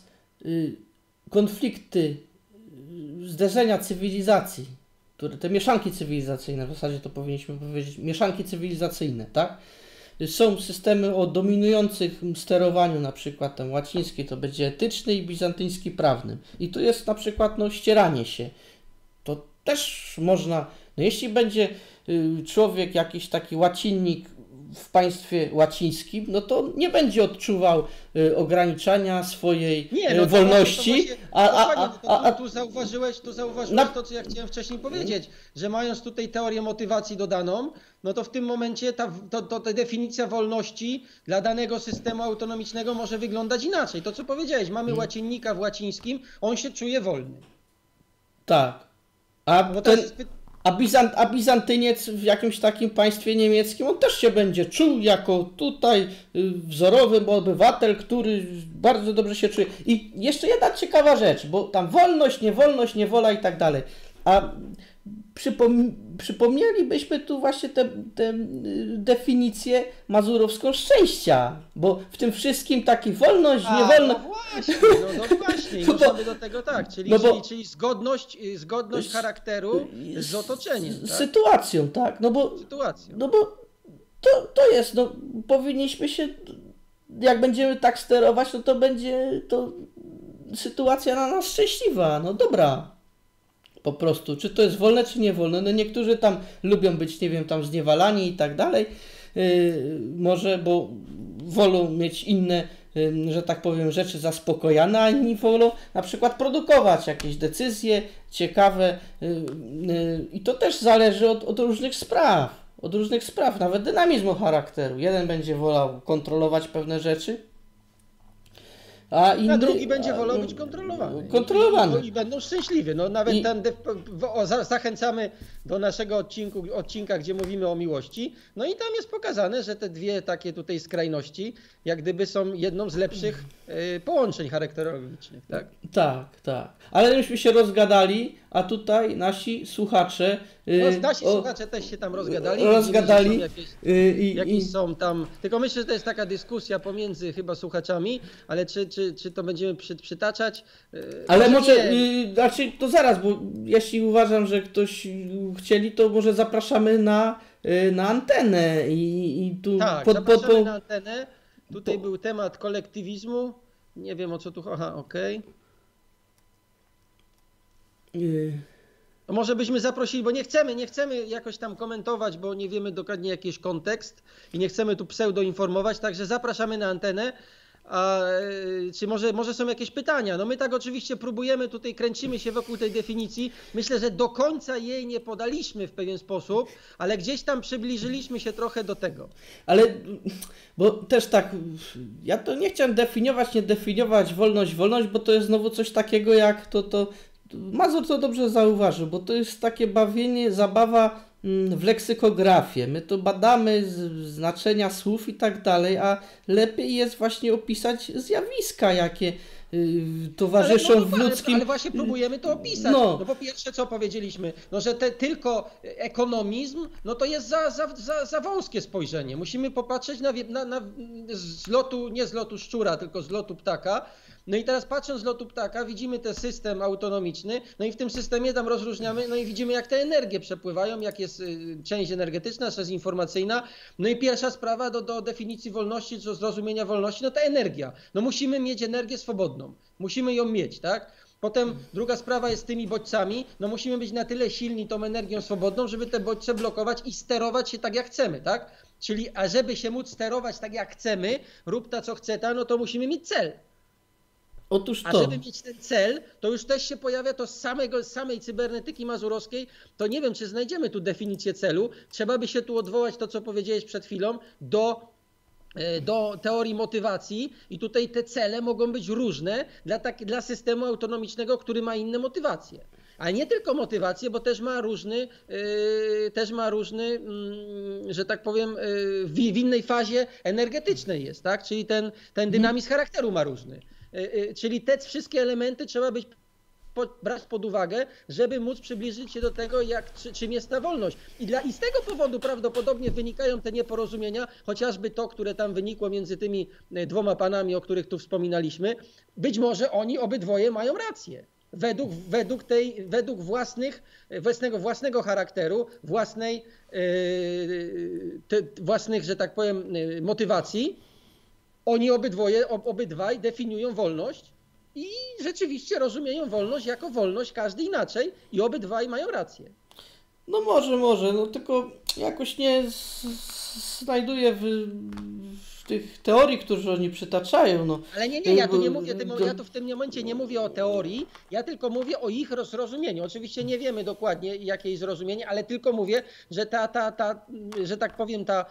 konflikty, zderzenia cywilizacji, które, te mieszanki cywilizacyjne, w zasadzie to powinniśmy powiedzieć, mieszanki cywilizacyjne, tak? Są systemy o dominujących sterowaniu, na przykład ten łaciński to będzie etyczny i bizantyjski prawny. I tu jest na przykład no, ścieranie się. To też można, no jeśli będzie y, człowiek jakiś taki łacinnik w państwie łacińskim, no to nie będzie odczuwał y, ograniczania swojej nie, no y, wolności. Właśnie, a, a, a, a, a, tu, tu zauważyłeś, tu zauważyłeś na... to, co ja chciałem wcześniej powiedzieć, że mając tutaj teorię motywacji dodaną, no to w tym momencie ta, to, to, ta definicja wolności dla danego systemu autonomicznego może wyglądać inaczej. To, co powiedziałeś, mamy hmm. łacinnika w łacińskim, on się czuje wolny. Tak. A no ten... jest... A, Bizant, a Bizantyniec w jakimś takim państwie niemieckim, on też się będzie czuł jako tutaj wzorowy obywatel, który bardzo dobrze się czuje. I jeszcze jedna ciekawa rzecz, bo tam wolność, niewolność, niewola i tak dalej. A przypom przypomnielibyśmy tu właśnie tę definicję mazurowską szczęścia, bo w tym wszystkim taki wolność, A, niewolność... No właśnie, no, no właśnie, i możemy do tego tak, czyli, no bo, czyli, czyli zgodność, zgodność charakteru z otoczeniem. Z tak? sytuacją, tak, no bo... Sytuacją. No bo to, to jest, no powinniśmy się, jak będziemy tak sterować, no to będzie to sytuacja na nas szczęśliwa, no dobra. Po prostu, czy to jest wolne, czy niewolne. No niektórzy tam lubią być, nie wiem, tam zniewalani i tak dalej. Yy, może, bo wolą mieć inne, yy, że tak powiem, rzeczy zaspokojane, a inni wolą na przykład produkować jakieś decyzje ciekawe. Yy, yy, I to też zależy od, od różnych spraw. Od różnych spraw, nawet dynamizmu charakteru. Jeden będzie wolał kontrolować pewne rzeczy, A, inny, a drugi będzie wolał być kontrolowany. Kontrolowany. I, i, i będą szczęśliwi. No nawet I... ten o, zachęcamy do naszego odcinku, odcinka, gdzie mówimy o miłości. No i tam jest pokazane, że te dwie takie tutaj skrajności, jak gdyby są jedną z lepszych y, połączeń charakterologicznych. Tak? tak, tak. Ale myśmy się rozgadali, a tutaj nasi słuchacze... Y, no, nasi o, słuchacze też się tam rozgadali. Rozgadali. Widzimy, jakieś, y, i, jakieś i... są tam... Tylko myślę, że to jest taka dyskusja pomiędzy chyba słuchaczami, ale czy, czy, czy to będziemy przy, przytaczać? Y, ale może... Y, znaczy, to zaraz, bo jeśli uważam, że ktoś chcieli, to może zapraszamy na, y, na antenę i, i tu... Tak, pod, zapraszamy pod, pod... na antenę. Tutaj po... był temat kolektywizmu. Nie wiem, o co tu... Aha, okej. Okay. Y... No może byśmy zaprosili, bo nie chcemy, nie chcemy jakoś tam komentować, bo nie wiemy dokładnie jaki jest kontekst i nie chcemy tu pseudo informować, także zapraszamy na antenę, A, czy może, może są jakieś pytania? No my tak oczywiście próbujemy, tutaj kręcimy się wokół tej definicji. Myślę, że do końca jej nie podaliśmy w pewien sposób, ale gdzieś tam przybliżyliśmy się trochę do tego. Ale, bo też tak, ja to nie chciałem definiować, nie definiować wolność, wolność, bo to jest znowu coś takiego jak to, to Mazur to dobrze zauważył, bo to jest takie bawienie, zabawa w leksykografię. My to badamy z, znaczenia słów i tak dalej, a lepiej jest właśnie opisać zjawiska, jakie y, towarzyszą ale, no, w ludzkim... Ale, ale właśnie próbujemy to opisać. No, no po pierwsze, co powiedzieliśmy? No, że te, tylko ekonomizm, no to jest za, za, za, za wąskie spojrzenie. Musimy popatrzeć na, na, na z lotu, nie z lotu szczura, tylko z lotu ptaka. No i teraz patrząc z lotu ptaka widzimy ten system autonomiczny, no i w tym systemie tam rozróżniamy, no i widzimy jak te energie przepływają, jak jest część energetyczna, część informacyjna. No i pierwsza sprawa do, do definicji wolności, czy do zrozumienia wolności, no to energia. No musimy mieć energię swobodną, musimy ją mieć, tak? Potem druga sprawa jest z tymi bodźcami, no musimy być na tyle silni tą energią swobodną, żeby te bodźce blokować i sterować się tak jak chcemy, tak? Czyli, a żeby się móc sterować tak jak chcemy, rób ta co chce ta, no to musimy mieć cel. Otóż to. A żeby mieć ten cel, to już też się pojawia to z samego, z samej cybernetyki mazurowskiej, to nie wiem, czy znajdziemy tu definicję celu. Trzeba by się tu odwołać to, co powiedziałeś przed chwilą, do, do teorii motywacji i tutaj te cele mogą być różne dla, tak, dla systemu autonomicznego, który ma inne motywacje. Ale nie tylko motywację, bo też ma różny, yy, też ma różny, yy, że tak powiem, yy, w, w innej fazie energetycznej jest, tak? Czyli ten, ten dynamizm charakteru ma różny. Czyli te wszystkie elementy trzeba być, po, brać pod uwagę, żeby móc przybliżyć się do tego, jak, czy, czym jest ta wolność. I, dla, I z tego powodu prawdopodobnie wynikają te nieporozumienia, chociażby to, które tam wynikło między tymi dwoma panami, o których tu wspominaliśmy. Być może oni obydwoje mają rację. Według, według, tej, według własnych, własnego, własnego charakteru, własnej, yy, te, własnych, że tak powiem, motywacji. Oni obydwoje, obydwaj definiują wolność i rzeczywiście rozumieją wolność jako wolność, każdy inaczej i obydwaj mają rację. No może, może, no tylko jakoś nie znajduję w, w tych teorii, które oni przytaczają. No. Ale nie, nie, ja tu nie mówię, ja tu w tym momencie nie mówię o teorii, ja tylko mówię o ich zrozumieniu. Oczywiście nie wiemy dokładnie, jakie jest zrozumienie, ale tylko mówię, że ta, ta, ta, że tak powiem, ta,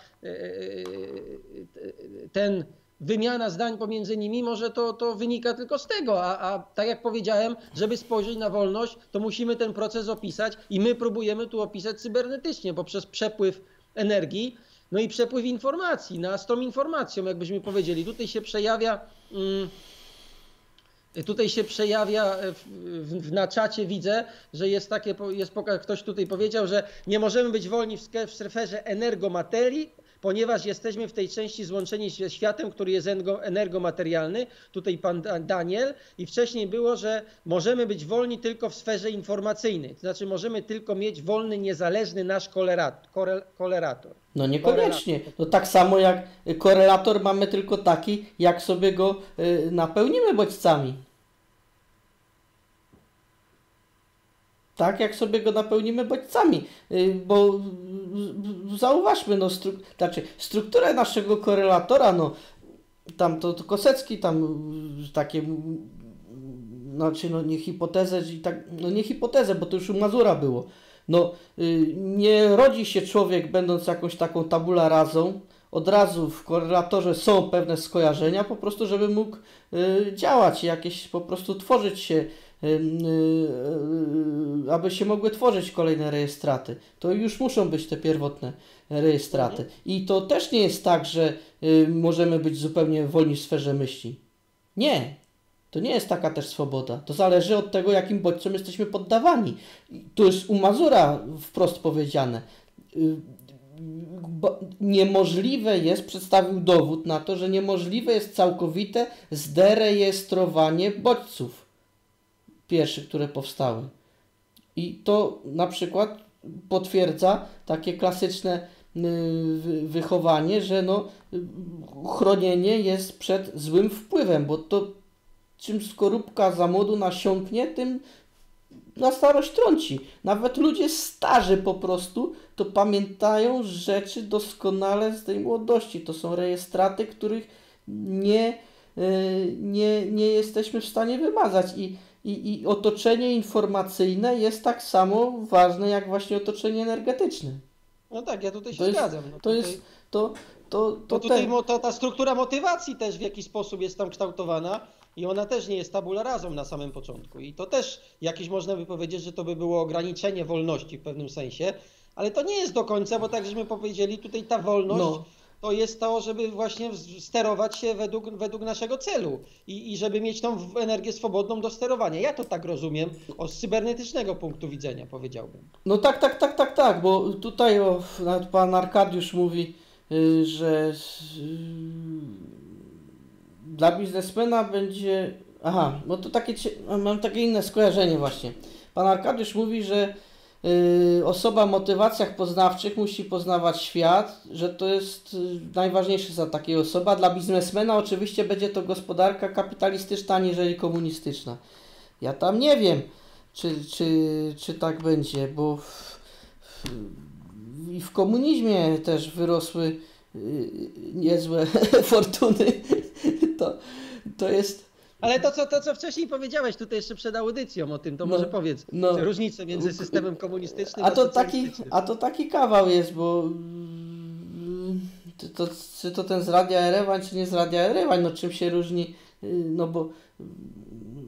ten wymiana zdań pomiędzy nimi, może to, to wynika tylko z tego, a, a tak jak powiedziałem, żeby spojrzeć na wolność, to musimy ten proces opisać i my próbujemy tu opisać cybernetycznie, poprzez przepływ energii, no i przepływ informacji, no a z tą informacją, jakbyśmy powiedzieli, tutaj się przejawia, mm, tutaj się przejawia, w, w, na czacie widzę, że jest takie, jest, ktoś tutaj powiedział, że nie możemy być wolni w, w sferze energomaterii, ponieważ jesteśmy w tej części złączeni ze światem, który jest energomaterialny, tutaj pan Daniel, i wcześniej było, że możemy być wolni tylko w sferze informacyjnej, to znaczy możemy tylko mieć wolny, niezależny nasz korelator. No niekoniecznie, to tak samo jak korelator mamy tylko taki, jak sobie go y, napełnimy bodźcami. Tak, jak sobie go napełnimy bodźcami, bo zauważmy, no, stru, znaczy, strukturę naszego korelatora, no, tam to, to Kosecki tam takie, znaczy, no, nie hipotezę, tak, no nie hipotezę, bo to już u Mazura było, no, nie rodzi się człowiek będąc jakąś taką tabula rasą, od razu w korelatorze są pewne skojarzenia, po prostu, żeby mógł y, działać, jakieś po prostu tworzyć się, aby się mogły tworzyć kolejne rejestraty. To już muszą być te pierwotne rejestraty. I to też nie jest tak, że możemy być zupełnie wolni w sferze myśli. Nie. To nie jest taka też swoboda. To zależy od tego, jakim bodźcom jesteśmy poddawani. To jest u Mazura wprost powiedziane. Niemożliwe jest, przedstawił dowód na to, że niemożliwe jest całkowite zderejestrowanie bodźców pierwszych, które powstały. I to na przykład potwierdza takie klasyczne wychowanie, że no, chronienie jest przed złym wpływem, bo to czym skorupka za młodu nasiąknie, tym na starość trąci. Nawet ludzie starzy po prostu to pamiętają rzeczy doskonale z tej młodości. To są rejestraty, których nie nie, nie jesteśmy w stanie wymazać i, i, i otoczenie informacyjne jest tak samo ważne jak właśnie otoczenie energetyczne. No tak, ja tutaj się To jest, zgadzam. No to tutaj, jest, to, to, to to tutaj te- mo- ta, ta struktura motywacji też w jakiś sposób jest tam kształtowana i ona też nie jest tabula rasą na samym początku. I to też jakieś można by powiedzieć, że to by było ograniczenie wolności w pewnym sensie, ale to nie jest do końca, bo tak żeśmy powiedzieli, tutaj ta wolność No. to jest to, żeby właśnie w- sterować się według, według naszego celu i, i żeby mieć tą w- energię swobodną do sterowania. Ja to tak rozumiem, o, z cybernetycznego punktu widzenia powiedziałbym. No tak, tak, tak, tak, tak, bo tutaj o, nawet pan Arkadiusz mówi, y, że y, dla biznesmena będzie... Aha, bo to takie, cie- mam takie inne skojarzenie właśnie. Pan Arkadiusz mówi, że y, osoba o motywacjach poznawczych musi poznawać świat, że to jest y, najważniejsze za takiej osoby. A dla biznesmena oczywiście będzie to gospodarka kapitalistyczna, aniżeli komunistyczna. Ja tam nie wiem, czy, czy, czy tak będzie, bo w, w, i w komunizmie też wyrosły y, niezłe fortuny. To, to jest... Ale to co, to, co wcześniej powiedziałeś tutaj jeszcze przed audycją o tym, to No, może powiedz no. różnicę między systemem komunistycznym A a, to taki, socjalistycznym. a to taki kawał jest, bo mm, to, to, czy to ten z Radia Erewań, czy nie z Radia Erewań, no czym się różni, y, no bo mm,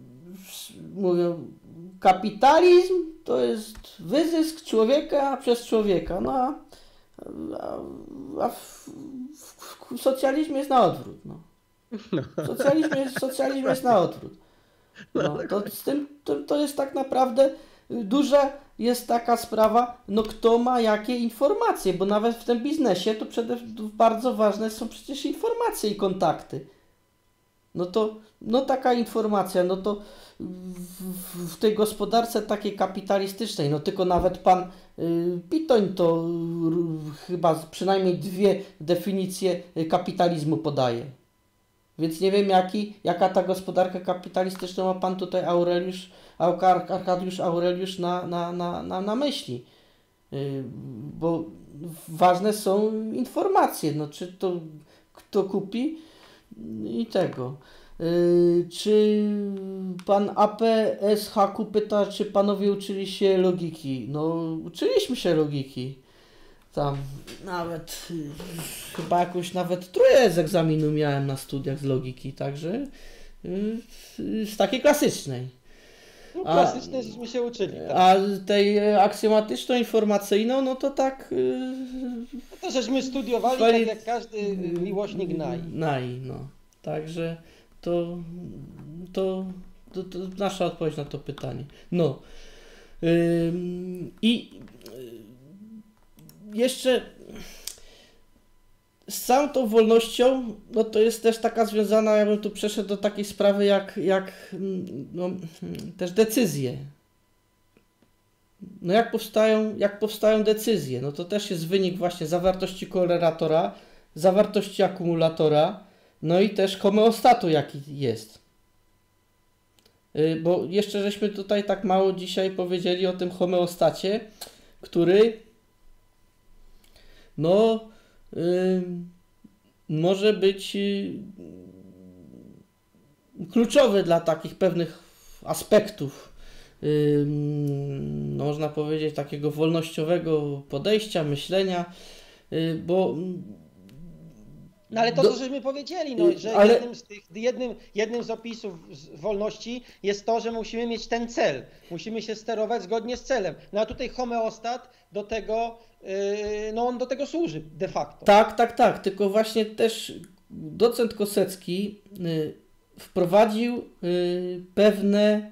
mówią, kapitalizm to jest wyzysk człowieka przez człowieka, no a, a, a w, w, w socjalizmie jest na odwrót, no. W socjalizmie, jest- w socjalizmie jest na odwrót. No, to z tym to, to jest tak naprawdę y, duża jest taka sprawa, no kto ma jakie informacje, bo nawet w tym biznesie to przede bardzo ważne są przecież informacje i kontakty. No to, no taka informacja, no to w, w, w tej gospodarce takiej kapitalistycznej, no tylko nawet pan y, Pitoń to y, chyba przynajmniej dwie definicje y, kapitalizmu podaje. Więc nie wiem, jaki, jaka ta gospodarka kapitalistyczna ma pan tutaj Aureliusz, Ar- Arkadiusz Aureliusz na, na, na, na, na myśli. Yy, bo ważne są informacje, no czy to kto kupi i tego. Yy, czy pan A P S H Q pyta, czy panowie uczyli się logiki? No, uczyliśmy się logiki. Tam nawet y, chyba jakąś nawet trójkę z egzaminu miałem na studiach z logiki, także y, y, z takiej klasycznej. No, a- klasycznie żeśmy się uczyli. Tak. A tej e, aksjomatyczno-informacyjną, no to tak y, No to żeśmy studiowali Wali- tak jak każdy y, miłośnik naj. naj, no. Także to, to, to, to nasza odpowiedź na to pytanie. No. Ym, I y, jeszcze z całą tą wolnością, no to jest też taka związana, ja bym tu przeszedł do takiej sprawy jak, jak mm, no, mm, też decyzje. No jak powstają, jak powstają decyzje, no to też jest wynik właśnie zawartości korelatora, zawartości akumulatora, no i też homeostatu jaki jest. Y, Bo jeszcze żeśmy tutaj tak mało dzisiaj powiedzieli o tym homeostacie, który no y, może być y, kluczowy dla takich pewnych aspektów, y, no, można powiedzieć, takiego wolnościowego podejścia, myślenia, y, bo No ale to, Do- co żeśmy powiedzieli, no, Y, że ale- jednym, z tych, jednym, jednym z opisów z wolności jest to, że musimy mieć ten cel. Musimy się sterować zgodnie z celem. No a tutaj homeostat do tego, yy, no on do tego służy de facto. tak, tak, tak, tylko właśnie też docent Kosecki y, wprowadził y, pewne,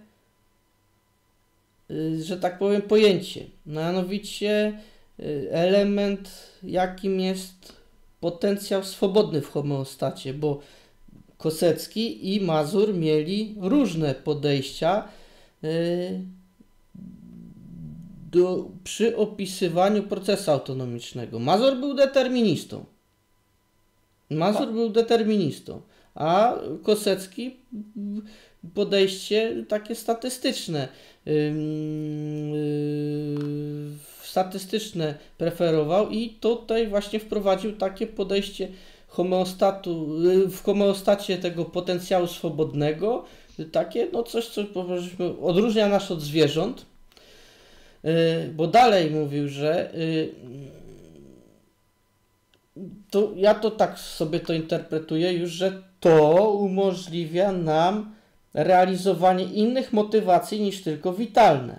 y, że tak powiem, pojęcie, mianowicie y, element, jakim jest potencjał swobodny w homeostacie, bo Kosecki i Mazur mieli różne podejścia y, do, przy opisywaniu procesu autonomicznego. Mazur był deterministą. Mazur był deterministą, a Kosecki mm, podejście takie statystyczne, ym, yy, statystyczne preferował i tutaj właśnie wprowadził takie podejście homeostatu, w homeostacie tego potencjału swobodnego, takie no coś, co powiedzmy odróżnia nas od zwierząt, bo dalej mówił, że to ja to tak sobie to interpretuję już, że to umożliwia nam realizowanie innych motywacji niż tylko witalne.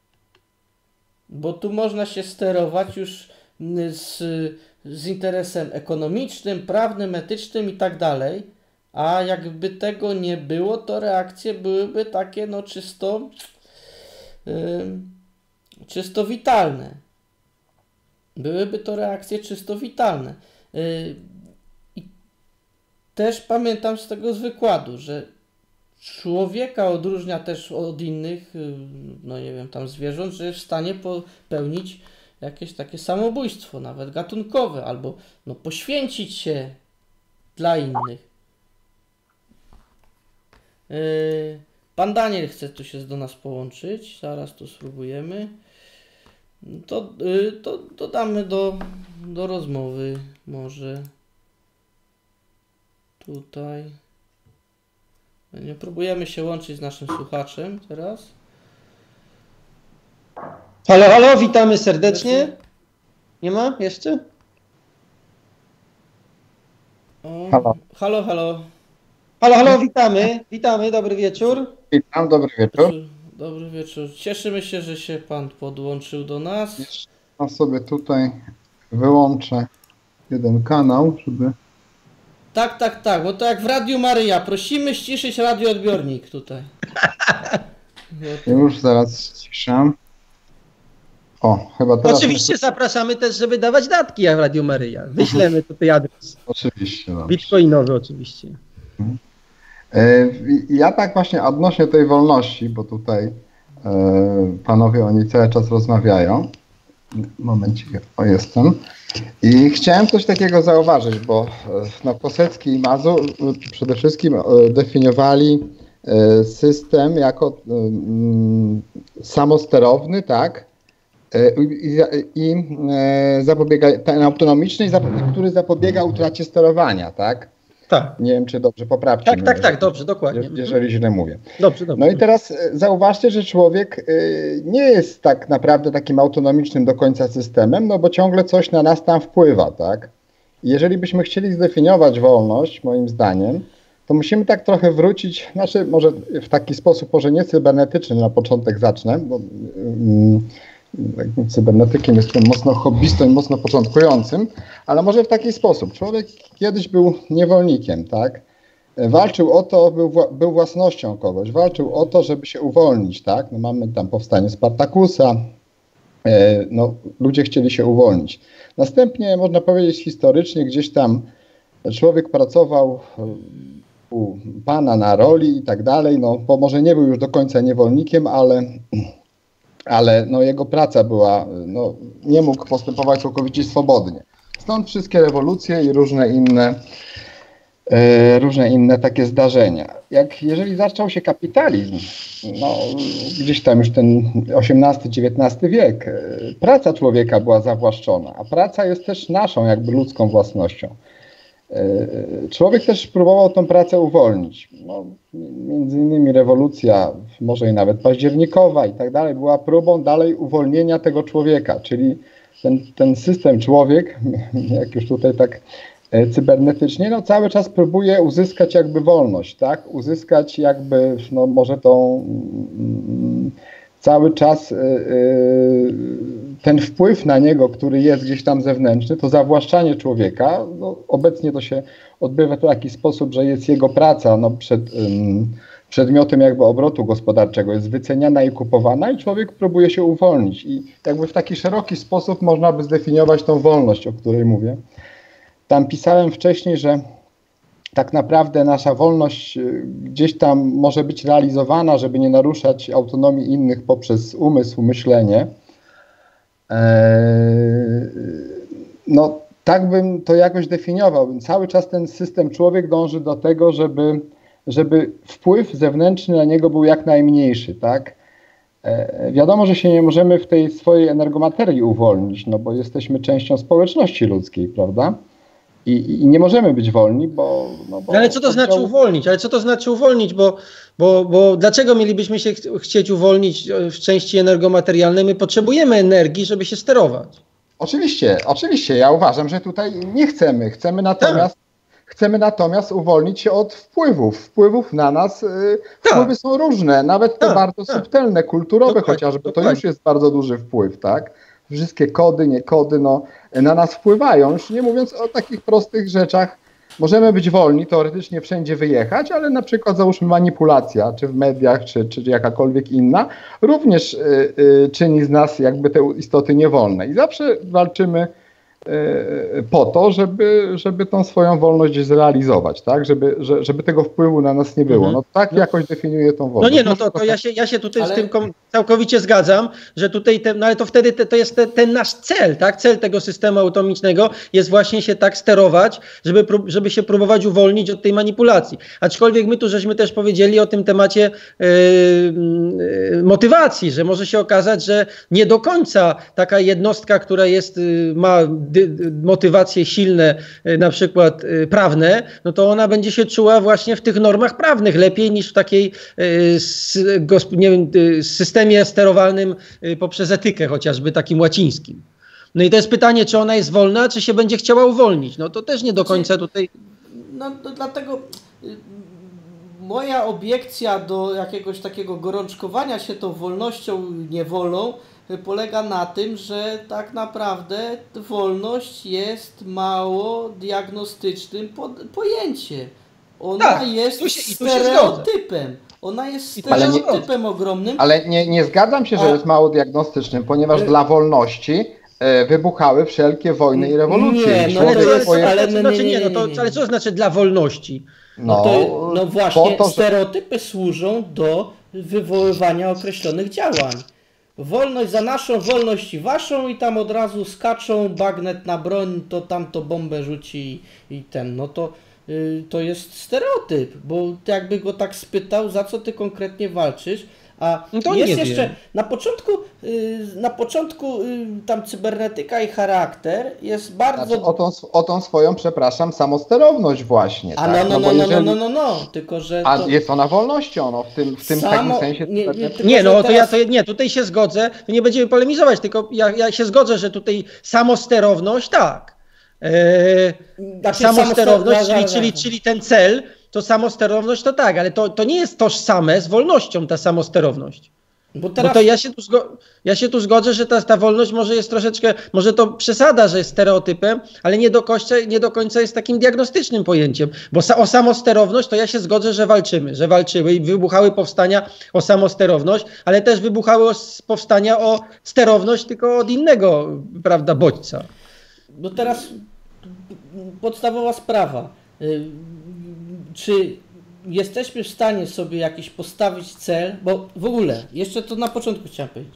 Bo tu można się sterować już z, z interesem ekonomicznym, prawnym, etycznym i tak dalej, a jakby tego nie było, to reakcje byłyby takie no czysto yy, czysto witalne. Byłyby to reakcje czysto witalne. Yy, I też pamiętam z tego z wykładu, że człowieka odróżnia też od innych, no nie wiem, tam zwierząt, że jest w stanie popełnić jakieś takie samobójstwo, nawet gatunkowe, albo no poświęcić się dla innych. Yy, pan Daniel chce tu się do nas połączyć, zaraz to spróbujemy. To, yy, to dodamy do, do rozmowy może tutaj. Nie próbujemy się łączyć z naszym słuchaczem teraz. Halo, halo, witamy serdecznie. Nie ma jeszcze? O, Halo. Halo, halo. Halo, halo, witamy. Witamy, dobry wieczór. Witam, dobry wieczór. Dobry wieczór. Cieszymy się, że się pan podłączył do nas. Ja sobie tutaj wyłączę jeden kanał, żeby... Tak, tak, tak, bo to jak w Radiu Maryja. Prosimy ściszyć radioodbiornik tutaj. Już zaraz ściszam. O, chyba teraz... Oczywiście zapraszamy też, żeby dawać datki jak w Radiu Maryja. Wyślemy tutaj adres. Oczywiście. Dobrze. Bitcoinowy oczywiście. Ja tak właśnie odnośnie tej wolności, bo tutaj panowie o niej cały czas rozmawiają. Momencik, o jestem. I chciałem coś takiego zauważyć, bo no, Kosecki i Mazur przede wszystkim definiowali system jako samosterowny, tak? I, i zapobiega, ten autonomiczny, który zapobiega utracie sterowania, tak? Tak. Nie wiem, czy dobrze poprawcie. Tak, mnie, tak, jeżeli, tak, dobrze, dokładnie. jeżeli źle mówię. Dobrze, dobrze. No i teraz zauważcie, że człowiek nie jest tak naprawdę takim autonomicznym do końca systemem, no bo ciągle coś na nas tam wpływa, tak? I jeżeli byśmy chcieli zdefiniować wolność, moim zdaniem, to musimy tak trochę wrócić, znaczy może w taki sposób, może nie cybernetyczny na początek zacznę, bo um, cybernetykiem jestem mocno hobbystą i mocno początkującym, ale może w taki sposób. Człowiek kiedyś był niewolnikiem, tak? Walczył o to, był, był własnością kogoś, walczył o to, żeby się uwolnić, tak? No mamy tam powstanie Spartakusa, e, no ludzie chcieli się uwolnić. Następnie, można powiedzieć historycznie, gdzieś tam człowiek pracował u pana na roli i tak dalej, no bo może nie był już do końca niewolnikiem, ale... ale no, jego praca była, no, nie mógł postępować całkowicie swobodnie. Stąd wszystkie rewolucje i różne inne, e, różne inne takie zdarzenia. Jak jeżeli zaczął się kapitalizm, no, gdzieś tam już ten osiemnasty dziewiętnasty wiek, e, praca człowieka była zawłaszczona, a praca jest też naszą jakby ludzką własnością. Człowiek też próbował tą pracę uwolnić. No, między innymi rewolucja, może i nawet październikowa i tak dalej, była próbą dalej uwolnienia tego człowieka, czyli ten, ten system człowiek, jak już tutaj tak cybernetycznie, no cały czas próbuje uzyskać jakby wolność, tak? Uzyskać jakby, no może tą cały czas ten wpływ na niego, który jest gdzieś tam zewnętrzny, to zawłaszczanie człowieka, no, obecnie to się odbywa w taki sposób, że jest jego praca no, przed, um, przedmiotem jakby obrotu gospodarczego, jest wyceniana i kupowana i człowiek próbuje się uwolnić. I jakby w taki szeroki sposób można by zdefiniować tą wolność, o której mówię. Tam pisałem wcześniej, że tak naprawdę nasza wolność gdzieś tam może być realizowana, żeby nie naruszać autonomii innych poprzez umysł, myślenie. No tak bym to jakoś definiował. Cały czas ten system człowiek dąży do tego, żeby, żeby wpływ zewnętrzny na niego był jak najmniejszy, tak? Wiadomo, że się nie możemy w tej swojej energomaterii uwolnić, no bo jesteśmy częścią społeczności ludzkiej, prawda? I, i nie możemy być wolni, bo... No bo no ale co to znaczy uwolnić? Ale co to znaczy uwolnić? Bo, bo, bo dlaczego mielibyśmy się ch chcieć uwolnić w części energomaterialnej? My potrzebujemy energii, żeby się sterować. Oczywiście, oczywiście. Ja uważam, że tutaj nie chcemy. Chcemy natomiast, tak. chcemy natomiast uwolnić się od wpływów. Wpływów na nas. Yy, tak. Wpływy są różne, nawet te tak, bardzo tak. subtelne, kulturowe dokładnie, chociażby. To dokładnie. Już jest bardzo duży wpływ, tak? Wszystkie kody, nie kody, no, na nas wpływają. Już nie mówiąc o takich prostych rzeczach. Możemy być wolni, teoretycznie wszędzie wyjechać, ale na przykład załóżmy manipulacja, czy w mediach, czy, czy jakakolwiek inna, również y, y, czyni z nas jakby te istoty niewolne. I zawsze walczymy y, po to, żeby, żeby tą swoją wolność zrealizować, tak? Żeby, że, żeby tego wpływu na nas nie było. No tak no, jakoś definiuje tą wolność. No nie, no to, to ja, się, ja się tutaj ale... z tym całkowicie zgadzam, że tutaj, te, no ale to wtedy te, to jest te, ten nasz cel, tak? Cel tego systemu autonomicznego jest właśnie się tak sterować, żeby, żeby się próbować uwolnić od tej manipulacji. Aczkolwiek my tu żeśmy też powiedzieli o tym temacie yy, yy, motywacji, że może się okazać, że nie do końca taka jednostka, która jest, yy, ma dy, motywacje silne, yy, na przykład yy, prawne, no to ona będzie się czuła właśnie w tych normach prawnych lepiej niż w takiej yy, s, gosp, nie wiem, yy, systemie systemie sterowalnym poprzez etykę, chociażby takim łacińskim. No i to jest pytanie, czy ona jest wolna, czy się będzie chciała uwolnić. No to też nie do końca tutaj... No to dlatego moja obiekcja do jakiegoś takiego gorączkowania się tą wolnością, niewolą polega na tym, że tak naprawdę wolność jest mało diagnostycznym pojęciem. Ona tak, jest tu się, stereotypem. Ona jest stereotypem ale ogromnym. Ale nie, nie zgadzam się, że A... jest mało diagnostycznym, ponieważ y... dla wolności e, wybuchały wszelkie wojny i rewolucje. Nie, no ale, to, swoje... ale, to znaczy, nie, no to, ale co znaczy dla wolności? No, no, to, no właśnie, to, że... stereotypy służą do wywoływania określonych działań. Wolność za naszą, wolność i waszą i tam od razu skaczą, bagnet na broń, to tamto bombę rzuci i ten, no to to jest stereotyp, bo jakby go tak spytał, za co ty konkretnie walczysz, a no jest jeszcze wiem. na początku, na początku tam cybernetyka i charakter jest bardzo... Znaczy, o, tą, o tą swoją, przepraszam, samosterowność właśnie. A tak? no, no, no, no, jeżeli... no, no, no, no, tylko że... A to... jest ona wolnością, no, w tym, w tym Samo... takim sensie... Nie, nie, tylko, nie no, to teraz... ja to, nie, tutaj się zgodzę, nie będziemy polemizować, tylko ja, ja się zgodzę, że tutaj samosterowność, tak. Eee, samosterowność, czyli, czyli, czyli ten cel, to samosterowność to tak, ale to, to nie jest tożsame z wolnością ta samosterowność. Bo, teraz... Bo to ja się tu, zgo ja się tu zgodzę, że ta, ta wolność może jest troszeczkę, może to przesada, że jest stereotypem, ale nie do końca, nie do końca jest takim diagnostycznym pojęciem. Bo sa o samosterowność to ja się zgodzę, że walczymy, że walczyły i wybuchały powstania o samosterowność, ale też wybuchały o powstania o sterowność, tylko od innego, prawda, bodźca. No teraz podstawowa sprawa. Czy jesteśmy w stanie sobie jakiś postawić cel, bo w ogóle, jeszcze to na początku chciałem powiedzieć,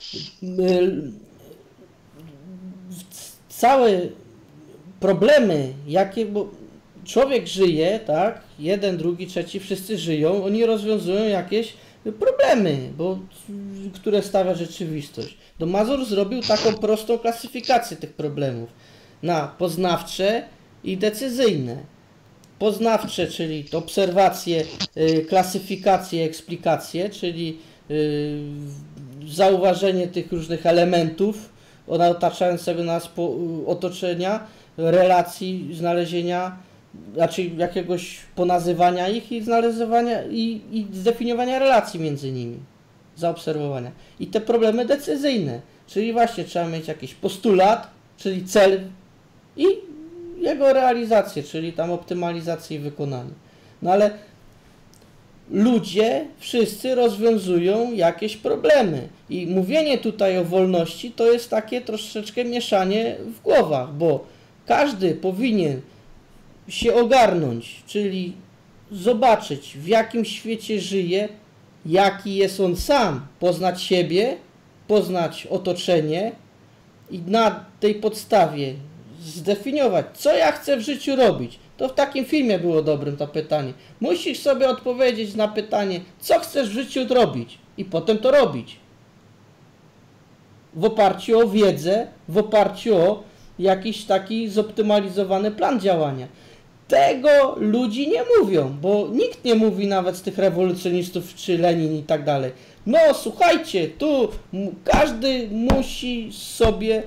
całe problemy, jakie, bo człowiek żyje, tak, jeden, drugi, trzeci, wszyscy żyją, oni rozwiązują jakieś problemy, bo, które stawia rzeczywistość. To Mazur zrobił taką prostą klasyfikację tych problemów na poznawcze i decyzyjne. Poznawcze, czyli obserwacje, klasyfikacje, eksplikacje, czyli zauważenie tych różnych elementów otaczającego nas otoczenia, relacji, znalezienia, znaczy jakiegoś ponazywania ich i znalezywania i, i zdefiniowania relacji między nimi, zaobserwowania. I te problemy decyzyjne, czyli właśnie trzeba mieć jakiś postulat, czyli cel i jego realizację, czyli tam optymalizację i wykonanie. No ale ludzie wszyscy rozwiązują jakieś problemy i mówienie tutaj o wolności to jest takie troszeczkę mieszanie w głowach, bo każdy powinien się ogarnąć, czyli zobaczyć, w jakim świecie żyje, jaki jest on sam, poznać siebie, poznać otoczenie i na tej podstawie zdefiniować, co ja chcę w życiu robić. To w takim filmie było dobrym to pytanie. Musisz sobie odpowiedzieć na pytanie, co chcesz w życiu robić i potem to robić. W oparciu o wiedzę, w oparciu o jakiś taki zoptymalizowany plan działania. Tego ludzi nie mówią, bo nikt nie mówi nawet z tych rewolucjonistów czy Lenin i tak dalej. No słuchajcie, tu każdy musi sobie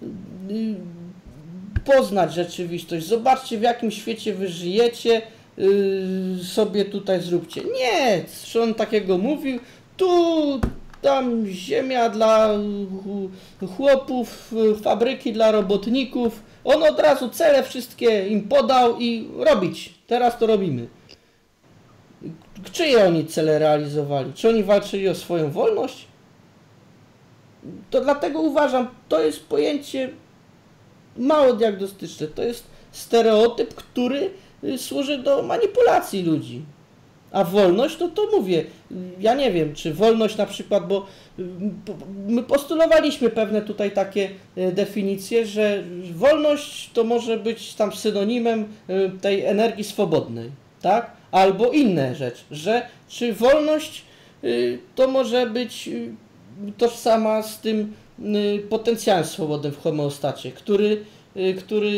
poznać rzeczywistość. Zobaczcie, w jakim świecie wy żyjecie, sobie tutaj zróbcie. Nie, że on takiego mówił, tu tam ziemia dla chłopów, fabryki dla robotników. On od razu cele wszystkie im podał i robić. Teraz to robimy. Czyje oni cele realizowali? Czy oni walczyli o swoją wolność? To dlatego uważam, to jest pojęcie mało diagnostyczne. To jest stereotyp, który służy do manipulacji ludzi. A wolność, to to mówię, ja nie wiem, czy wolność na przykład, bo my postulowaliśmy pewne tutaj takie definicje, że wolność to może być tam synonimem tej energii swobodnej, tak? Albo inne rzeczy, że czy wolność to może być tożsama z tym potencjałem swobodnym w homeostacie, który, który,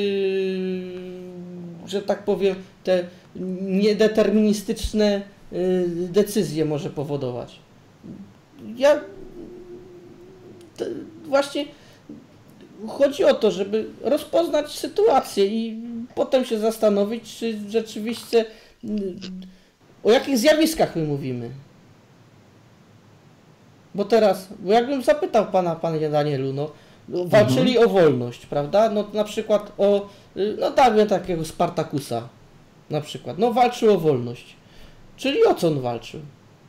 że tak powiem, te niedeterministyczne decyzje może powodować. Ja właśnie chodzi o to, żeby rozpoznać sytuację i potem się zastanowić, czy rzeczywiście o jakich zjawiskach my mówimy. Bo teraz, bo jakbym zapytał pana, panie Danielu, no, walczyli mhm. o wolność, prawda? No na przykład o, no dajmy takiego Spartakusa, na przykład, no walczył o wolność. Czyli o co on walczył?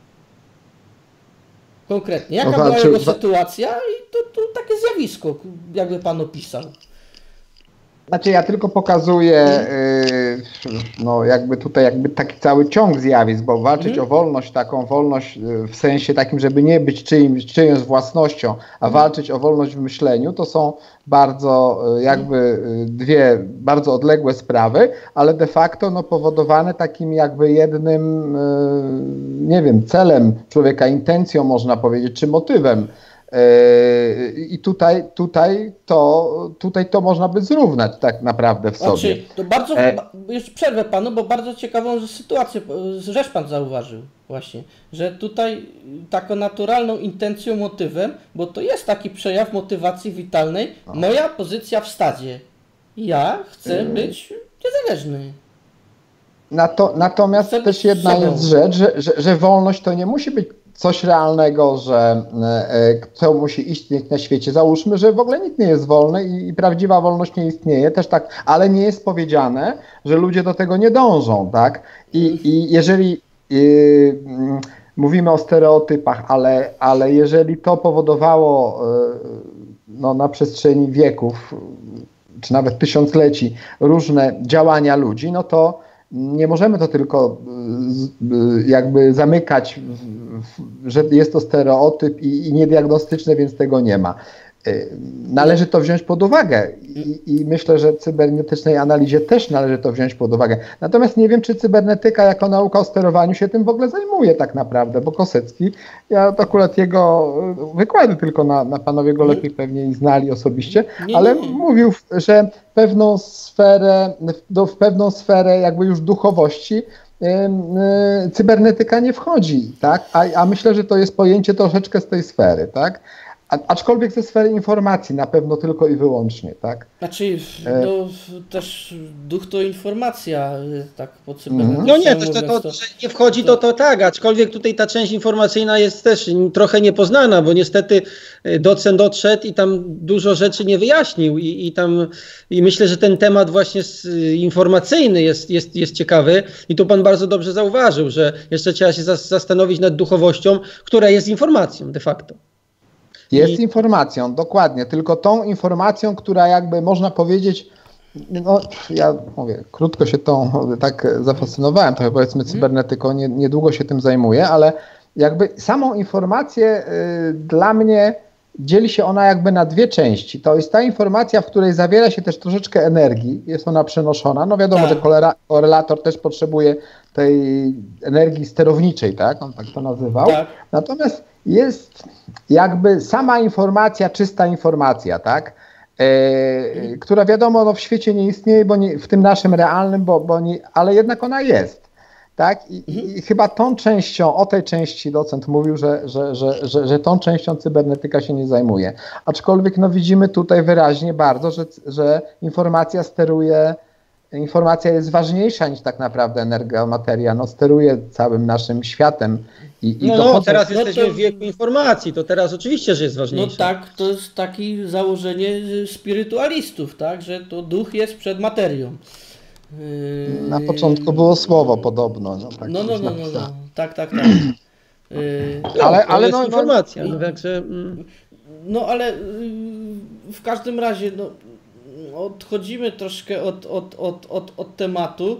Konkretnie, jaka no, walczył, była jego sytuacja i to, to takie zjawisko, jakby pan opisał. Znaczy ja tylko pokazuję yy, no jakby tutaj jakby taki cały ciąg zjawisk, bo walczyć hmm. o wolność, taką wolność w sensie takim, żeby nie być czyimś, czyjąś własnością, a hmm. walczyć o wolność w myśleniu, to są bardzo jakby dwie bardzo odległe sprawy, ale de facto no powodowane takim jakby jednym, yy, nie wiem, celem człowieka, intencją można powiedzieć, czy motywem. I tutaj, tutaj, to, tutaj to można by zrównać tak naprawdę w sobie. Znaczy, to bardzo, e... już przerwę panu, bo bardzo ciekawą sytuację, rzecz pan zauważył właśnie, że tutaj taką naturalną intencją, motywem, bo to jest taki przejaw motywacji witalnej, moja pozycja w stadzie. Ja chcę być niezależny. Nato, natomiast chcę też jedna sobą. jest rzecz, że, że, że wolność to nie musi być coś realnego, że e, kto musi istnieć na świecie. Załóżmy, że w ogóle nikt nie jest wolny i, i prawdziwa wolność nie istnieje, też tak, ale nie jest powiedziane, że ludzie do tego nie dążą, tak? I, i jeżeli y, mówimy o stereotypach, ale, ale jeżeli to powodowało y, no, na przestrzeni wieków, czy nawet tysiącleci różne działania ludzi, no to nie możemy to tylko jakby zamykać, że jest to stereotyp i, i niediagnostyczne, więc tego nie ma. Należy to wziąć pod uwagę i, i myślę, że cybernetycznej analizie też należy to wziąć pod uwagę. Natomiast nie wiem, czy cybernetyka jako nauka o sterowaniu się tym w ogóle zajmuje tak naprawdę, bo Kosecki, ja akurat jego wykłady tylko na, na panowie go lepiej pewnie i znali osobiście, nie, ale nie. mówił, że pewną sferę, do, w pewną sferę jakby już duchowości yy, yy, cybernetyka nie wchodzi, tak? A, a myślę, że to jest pojęcie troszeczkę z tej sfery, tak? Aczkolwiek ze sfery informacji na pewno tylko i wyłącznie, tak? Znaczy, no, też duch to informacja, tak po cybernetyce. No nie, to, to, to, że nie wchodzi to, to tak, aczkolwiek tutaj ta część informacyjna jest też trochę niepoznana, bo niestety docent odszedł i tam dużo rzeczy nie wyjaśnił i, i tam i myślę, że ten temat właśnie informacyjny jest, jest, jest ciekawy i tu pan bardzo dobrze zauważył, że jeszcze trzeba się zastanowić nad duchowością, która jest informacją de facto. Jest I... informacją, dokładnie, tylko tą informacją, która jakby można powiedzieć, no ja mówię, krótko się tą tak zafascynowałem, trochę powiedzmy cybernetyką, nie, niedługo się tym zajmuję, ale jakby samą informację y, dla mnie dzieli się ona jakby na dwie części. To jest ta informacja, w której zawiera się też troszeczkę energii, jest ona przenoszona, no wiadomo, tak. że kolera, korelator też potrzebuje tej energii sterowniczej, tak, on tak to nazywał, tak. Natomiast jest jakby sama informacja, czysta informacja, tak? e, która wiadomo no, w świecie nie istnieje, bo nie, w tym naszym realnym, bo, bo nie, ale jednak ona jest. Tak? I, mhm. I chyba tą częścią, o tej części docent mówił, że, że, że, że, że tą częścią cybernetyka się nie zajmuje. Aczkolwiek no, widzimy tutaj wyraźnie bardzo, że, że informacja steruje, informacja jest ważniejsza niż tak naprawdę energia, materia, no, steruje całym naszym światem. I, i no, dochodzą... no teraz jesteśmy no to... w wieku informacji, to teraz oczywiście, że jest ważniejsze. No tak, to jest takie założenie spirytualistów, tak, że to duch jest przed materią. Na początku było słowo podobno. No, tak no, no, no, no, no, tak, tak, tak. No, ale, ale no, informacja. No, także, no ale w każdym razie no, odchodzimy troszkę od, od, od, od, od tematu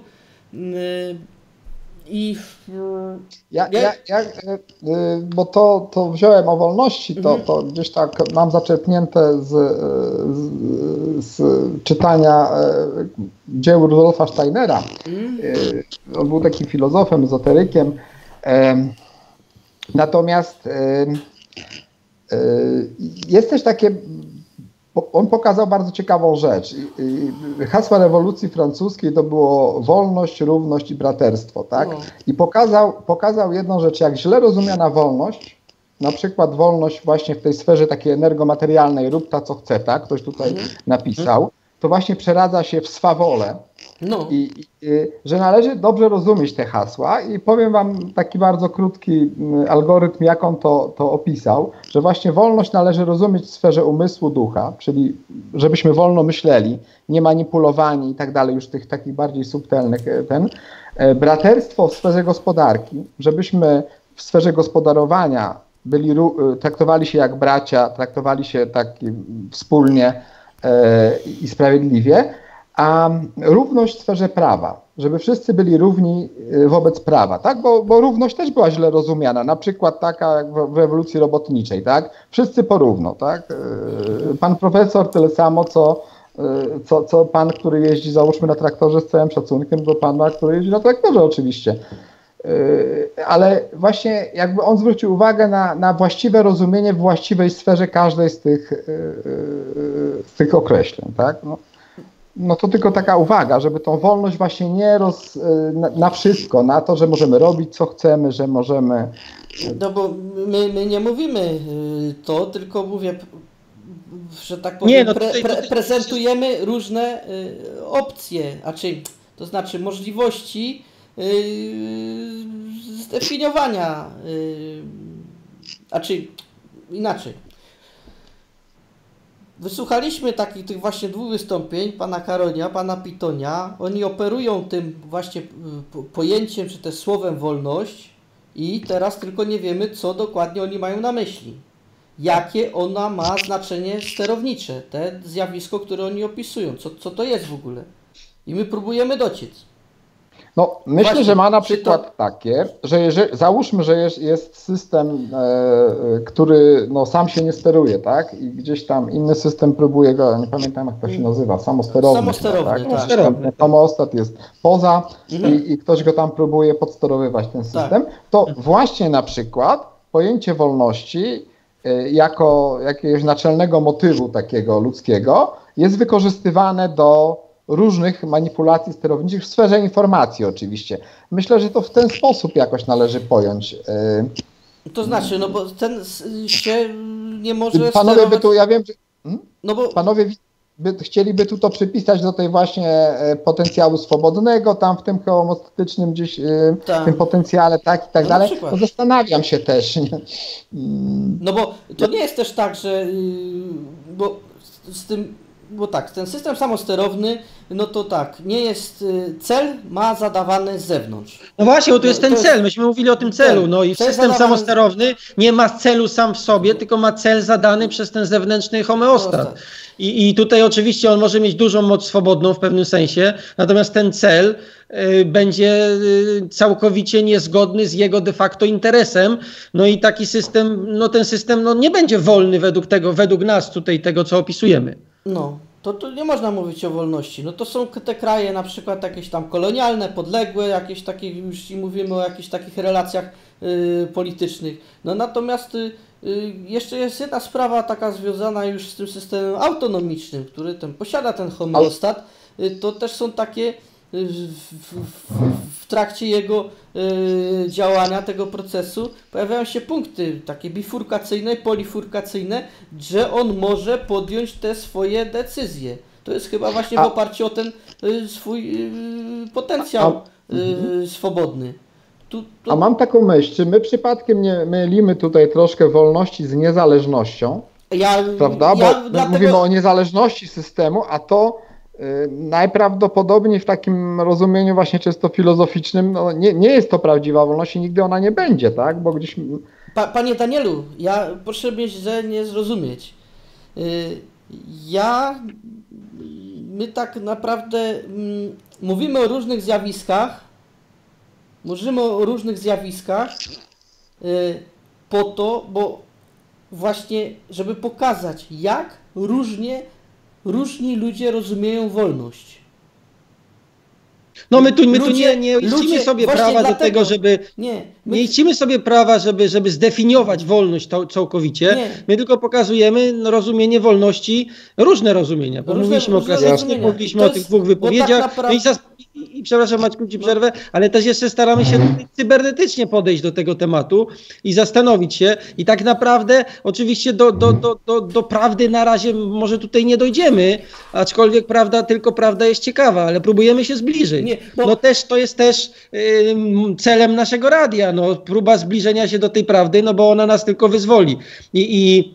i ja, ja, ja, bo to, to wziąłem o wolności, to, to gdzieś tak mam zaczerpnięte z, z, z czytania dzieł Rudolfa Steinera. On był takim filozofem, ezoterykiem. Natomiast jest też takie, on pokazał bardzo ciekawą rzecz. Hasła rewolucji francuskiej to było wolność, równość i braterstwo, tak? I pokazał, pokazał jedną rzecz, jak źle rozumiana wolność, na przykład wolność właśnie w tej sferze takiej energomaterialnej, rób ta co chce, tak? Ktoś tutaj napisał, to właśnie przeradza się w swawolę. No. I, i, że należy dobrze rozumieć te hasła i powiem wam taki bardzo krótki algorytm, jak on to, to opisał, że właśnie wolność należy rozumieć w sferze umysłu, ducha, czyli żebyśmy wolno myśleli, nie manipulowani i tak dalej, już tych takich bardziej subtelnych ten. Braterstwo w sferze gospodarki, żebyśmy w sferze gospodarowania byli, traktowali się jak bracia, traktowali się tak wspólnie e, i sprawiedliwie, a równość w sferze prawa, żeby wszyscy byli równi wobec prawa, tak? Bo, bo równość też była źle rozumiana, na przykład taka jak w rewolucji robotniczej, tak? Wszyscy porówno, tak? Pan profesor tyle samo, co, co, co pan, który jeździ załóżmy na traktorze, z całym szacunkiem do pana, który jeździ na traktorze oczywiście. Ale właśnie jakby on zwrócił uwagę na, na właściwe rozumienie w właściwej sferze każdej z tych, z tych określeń, tak? No. No to tylko taka uwaga, żeby tą wolność właśnie nie roz, na, na wszystko, na to, że możemy robić co chcemy, że możemy... No bo my, my nie mówimy to, tylko mówię, że tak powiem, nie, no pre, tutaj, pre, tutaj, prezentujemy tutaj... różne opcje, a czy, to znaczy możliwości zdefiniowania, a czy inaczej. Wysłuchaliśmy takich tych właśnie dwóch wystąpień, pana Karonia, pana Pitonia. Oni operują tym właśnie pojęciem, czy też słowem wolność i teraz tylko nie wiemy, co dokładnie oni mają na myśli. Jakie ona ma znaczenie sterownicze, te zjawisko, które oni opisują, co, co to jest w ogóle. I my próbujemy dociec. No, myślę, Właśnie, że ma na przykład to... takie, że jeżeli, załóżmy, że jest, jest system, e, który no, sam się nie steruje, tak? I gdzieś tam inny system próbuje go, nie pamiętam jak to się nazywa, samosterowny. Samosterowny, tak? tak. Samostat Samostat jest poza mhm. i, i ktoś go tam próbuje podsterowywać ten system. Tak. To właśnie na przykład pojęcie wolności e, jako jakiegoś naczelnego motywu takiego ludzkiego jest wykorzystywane do różnych manipulacji sterowniczych w sferze informacji oczywiście. Myślę, że to w ten sposób jakoś należy pojąć. To znaczy, no bo ten się nie może Panowie sterować... by tu, ja wiem, że hmm? no bo... Panowie by, chcieliby tu to przypisać do tej właśnie potencjału swobodnego, tam w tym homostatycznym gdzieś, tak. tym potencjale, tak i tak no dalej. No zastanawiam się też. Nie? No bo to nie jest też tak, że bo z tym Bo tak, ten system samosterowny, no to tak, nie jest, cel ma zadawany z zewnątrz. No właśnie, bo to jest ten to cel, jest, myśmy mówili o tym celu, no i system zadawany... samosterowny nie ma celu sam w sobie, tylko ma cel zadany przez ten zewnętrzny homeostat. I, I tutaj oczywiście on może mieć dużą moc swobodną w pewnym sensie, natomiast ten cel y, będzie y, całkowicie niezgodny z jego de facto interesem, no i taki system, no ten system no, nie będzie wolny według tego, według nas tutaj tego, co opisujemy. No, to, to nie można mówić o wolności. No to są te kraje na przykład jakieś tam kolonialne, podległe, jakieś takie, już mówimy o jakichś takich relacjach y, politycznych. No natomiast y, y, jeszcze jest jedna sprawa taka związana już z tym systemem autonomicznym, który ten posiada ten homeostat. Y, to też są takie y, w, w, w trakcie jego y, działania, tego procesu, pojawiają się punkty takie bifurkacyjne, polifurkacyjne, że on może podjąć te swoje decyzje. To jest chyba właśnie w A- oparciu o ten y, swój y, potencjał y, swobodny. Tu, tu... A mam taką myśl, czy my przypadkiem nie mylimy tutaj troszkę wolności z niezależnością, ja, prawda? Bo ja my dlatego... mówimy o niezależności systemu, a to y, najprawdopodobniej w takim rozumieniu właśnie czysto filozoficznym, no, nie, nie jest to prawdziwa wolność i nigdy ona nie będzie, tak? Bo gdzieś... Pa, panie Danielu, ja proszę mnie źle nie zrozumieć. Y, ja, my tak naprawdę mm, mówimy o różnych zjawiskach, mówimy o różnych zjawiskach y, po to, bo właśnie, żeby pokazać, jak różnie, różni ludzie rozumieją wolność. No my tu, my tu Ludzie- nie, nie iścimy ludzie- sobie właśnie prawa do dlatego- tego, żeby... Nie, my, Nie iścimy sobie prawa, żeby, żeby zdefiniować wolność to, całkowicie. Nie. My tylko pokazujemy no, rozumienie wolności, różne rozumienia. Bo Różne- mówiliśmy o różne klasycznie, rozumienia. mówiliśmy To o jest- tych dwóch bo wypowiedziach. tak naprawdę- No i, zas- i, i przepraszam Maćku, ci przerwę, ale też jeszcze staramy się cybernetycznie podejść do tego tematu i zastanowić się. I tak naprawdę oczywiście do, do, do, do, do prawdy na razie może tutaj nie dojdziemy, aczkolwiek prawda, tylko prawda jest ciekawa, ale próbujemy się zbliżyć. Nie, bo- No też to jest też ym, celem naszego radia, no próba zbliżenia się do tej prawdy, no bo ona nas tylko wyzwoli. I, i,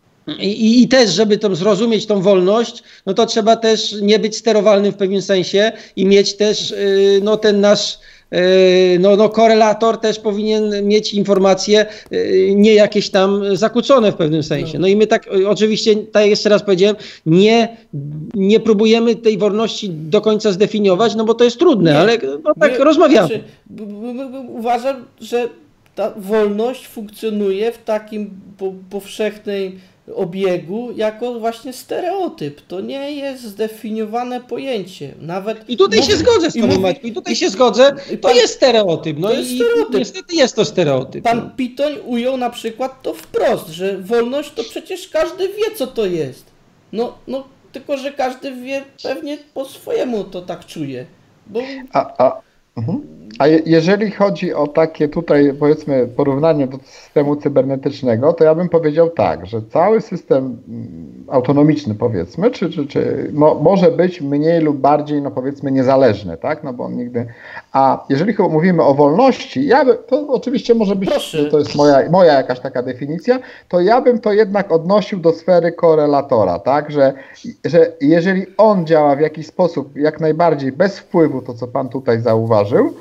i, i też, żeby tą zrozumieć tą wolność, no to trzeba też nie być sterowalnym w pewnym sensie i mieć też yy, no ten nasz yy, no, no korelator też powinien mieć informacje yy, nie jakieś tam zakłócone w pewnym sensie. No i my tak y, oczywiście, tak jak jeszcze raz powiedziałem, nie, nie próbujemy tej wolności do końca zdefiniować, no bo to jest trudne, Nie. ale no tak My- rozmawiamy. Znaczy, b- b- b- uważam, że ta wolność funkcjonuje w takim po, powszechnej obiegu jako właśnie stereotyp. To nie jest zdefiniowane pojęcie. Nawet I tutaj mówi- się zgodzę z i tobą, mówi- Maćku, i tutaj się zgodzę, i to pan- jest stereotyp, no to i jest stereotyp. niestety jest to stereotyp. Pan Pitoń ujął na przykład to wprost, że wolność to przecież każdy wie, co to jest. No, no tylko, że każdy wie pewnie po swojemu to tak czuje. Bo A, a, mhm. a je, jeżeli chodzi o takie tutaj powiedzmy porównanie do systemu cybernetycznego, to ja bym powiedział tak, że cały system mm, autonomiczny powiedzmy, czy, czy, czy mo, może być mniej lub bardziej no powiedzmy niezależny, tak? No bo on nigdy... A jeżeli cho- mówimy o wolności, ja by, to oczywiście może być, Proszę. że to jest moja, moja jakaś taka definicja, to ja bym to jednak odnosił do sfery korelatora, tak? Że, że jeżeli on działa w jakiś sposób jak najbardziej bez wpływu, to co pan tutaj zauważył,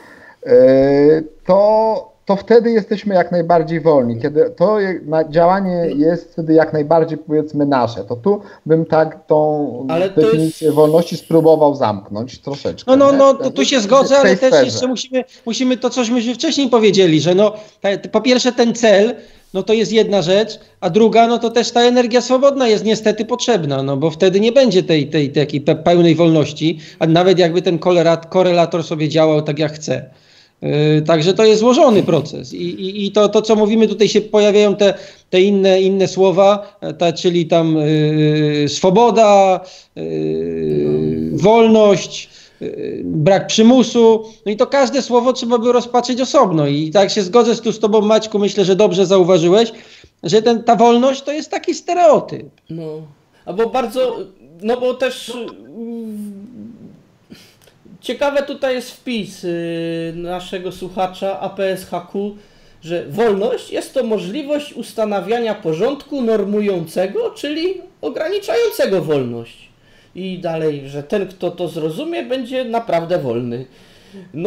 to, to wtedy jesteśmy jak najbardziej wolni. Kiedy to je, na, działanie jest wtedy jak najbardziej powiedzmy nasze, to tu bym tak tą Ale to definicję jest- wolności spróbował zamknąć troszeczkę. No, no, nie? no, to tu się W zgodzę, tej ale też sferze. jeszcze musimy, musimy to, cośmy wcześniej powiedzieli, że no, ta- po pierwsze ten cel, no to jest jedna rzecz, a druga, no to też ta energia swobodna jest niestety potrzebna, no bo wtedy nie będzie tej, tej, tej takiej pe- pełnej wolności, a nawet jakby ten korelat, korelator sobie działał tak jak chce. Yy, Także to jest złożony proces i, i, i to, to, co mówimy, tutaj się pojawiają te, te inne, inne słowa, ta, czyli tam yy, swoboda, yy, wolność, yy, brak przymusu, no i to każde słowo trzeba by rozpatrzeć osobno i tak się zgodzę tu z tobą, Maćku, myślę, że dobrze zauważyłeś, że ten, ta wolność to jest taki stereotyp. No, albo bardzo, no bo też mm, ciekawe tutaj jest wpis y, naszego słuchacza A P S H Q, że wolność jest to możliwość ustanawiania porządku normującego, czyli ograniczającego wolność. I dalej, że ten, kto to zrozumie, będzie naprawdę wolny. No,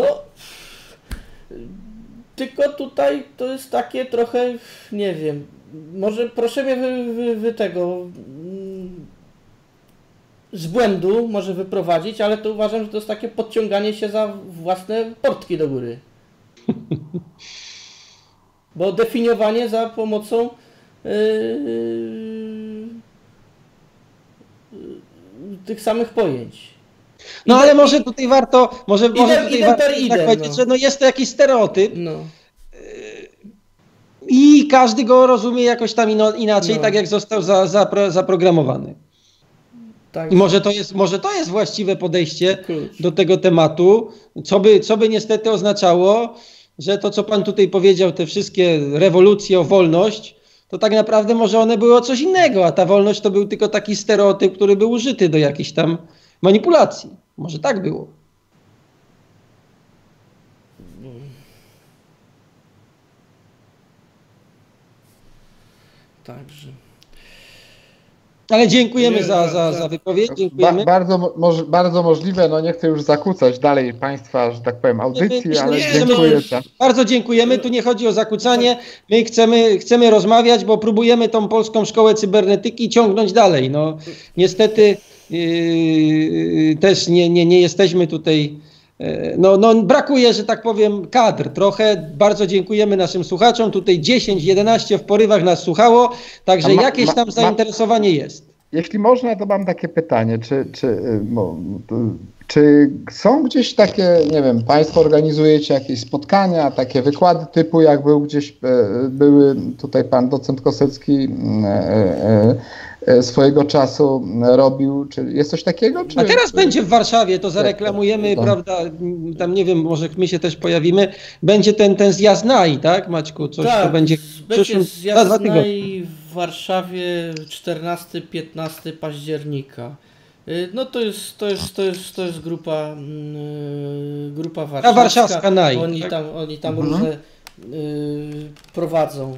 tylko tutaj to jest takie trochę, nie wiem, może proszę mnie wy, wy, wy tego mm, z błędu może wyprowadzić, ale to uważam, że to jest takie podciąganie się za własne portki do góry. Bo definiowanie za pomocą yy, yy, tych samych pojęć. No Idę, ale może tutaj warto, może, idę, może tutaj idę warto per tak idem, powiedzieć, no. że no jest to jakiś stereotyp No. i każdy go rozumie jakoś tam ino, inaczej, No. tak jak został za, zapro, zaprogramowany. Tak. I może to jest, może to jest właściwe podejście Klucz. do tego tematu, co by, co by niestety oznaczało, że to, co pan tutaj powiedział, te wszystkie rewolucje o wolność, to tak naprawdę może one były o coś innego, a ta wolność to był tylko taki stereotyp, który był użyty do jakiejś tam manipulacji. Może tak było. Także. Ale dziękujemy Nie, za, za- za, za- za wypowiedź, Ba dziękujemy. bardzo, mo moż bardzo możliwe, no nie chcę już zakłócać dalej Państwa, że tak powiem, audycji, Myślę, ale że dziękuję my- za... Bardzo dziękujemy, tu nie chodzi o zakłócanie, my chcemy, chcemy rozmawiać, bo próbujemy tą polską szkołę cybernetyki ciągnąć dalej. No, niestety yy, też nie, nie, nie jesteśmy tutaj, yy, no, no brakuje, że tak powiem, kadr trochę. Bardzo dziękujemy naszym słuchaczom, tutaj dziesięć, jedenaście w porywach nas słuchało, także A ma- jakieś ma- tam ma- zainteresowanie jest. Jeśli można, to mam takie pytanie, czy, czy, y, mo- to- czy są gdzieś takie, nie wiem, Państwo organizujecie jakieś spotkania, takie wykłady typu, jak był gdzieś, e, były tutaj Pan docent Kosecki e, e, e, swojego czasu robił, czy jest coś takiego? Czy, A teraz czy... będzie w Warszawie, to zareklamujemy, tak. prawda, tam nie wiem, może my się też pojawimy, będzie ten, ten zjazd N A I, tak Maćku? Coś Tak, to będzie w będzie przyszłym, za zjazd dwa na tygodnie. i w Warszawie czternastego piętnastego października. Y, No to jest, to jest, to jest, to jest grupa, mm, grupa warszawska. warszawska N A I, Oni tak? tam, oni tam Mhm. różne y, prowadzą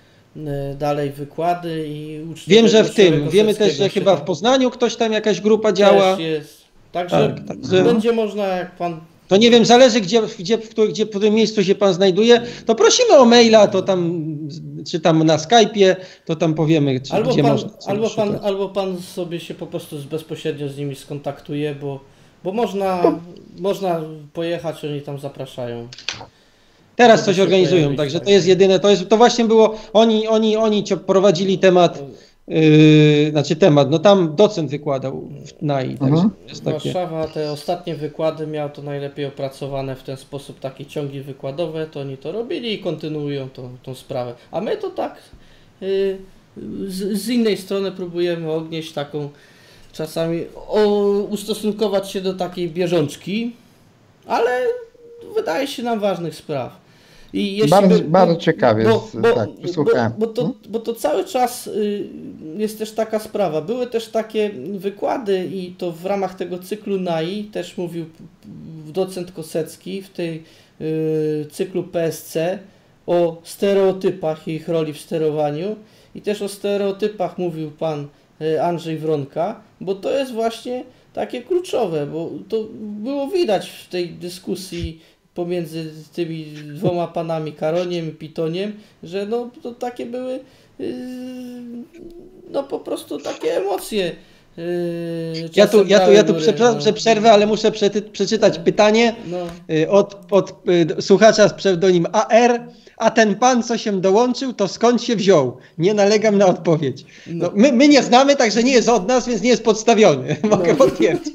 y, dalej wykłady i uczniowie Wiem, że w Kościoła tym, wiemy też, Koseckiego że się chyba tam w Poznaniu ktoś tam jakaś grupa działa. też jest. Także Tak, także- będzie można, jak pan. To nie wiem, zależy gdzie, gdzie, w, którym- gdzie, w którym miejscu się pan znajduje, to prosimy o maila, to tam, czy tam na Skype'ie, to tam powiemy, czy, Albo gdzie pan, można. sobie albo, pan, szukać. albo pan sobie się po prostu z- bezpośrednio z nimi skontaktuje, bo, bo można, można pojechać, oni tam zapraszają. Teraz żeby coś się organizują, pojawić, także tak. to jest jedyne, to, jest, to właśnie było, oni, oni, oni cio- prowadzili temat, yy, znaczy temat, no tam docent wykładał w N A I, także Mhm. to jest takie. Warszawa te ostatnie wykłady miał to najlepiej opracowane w ten sposób, takie ciągi wykładowe, to oni to robili i kontynuują tą, tą sprawę. A my to tak y, z, z innej strony próbujemy odnieść taką, czasami o, ustosunkować się do takiej bieżączki, ale wydaje się nam ważnych spraw. I jeśli Bardzo- by- bardzo ciekawie, bo, z- bo, tak, bo, wysłuchałem. bo, to, bo to cały czas y, jest też taka sprawa. Były też takie wykłady i to w ramach tego cyklu N A I też mówił p- p- docent Kosecki w tej y, cyklu P S C o stereotypach i ich roli w sterowaniu i też o stereotypach mówił pan y, Andrzej Wronka, bo to jest właśnie takie kluczowe, bo to było widać w tej dyskusji pomiędzy tymi dwoma panami, Karoniem i Pitoniem, że no to takie były yy, no po prostu takie emocje. Yy, Ja tu, czasem ja tu, brały ja tu górę, przepraszam, no. że przerwę, ale muszę przety- przeczytać pytanie No, y, od, od y, słuchacza z pseudonim A R. A ten pan, co się dołączył, to skąd się wziął? Nie nalegam na odpowiedź. No, my, my nie znamy, także nie jest od nas, więc nie jest podstawiony. Mogę potwierdzić.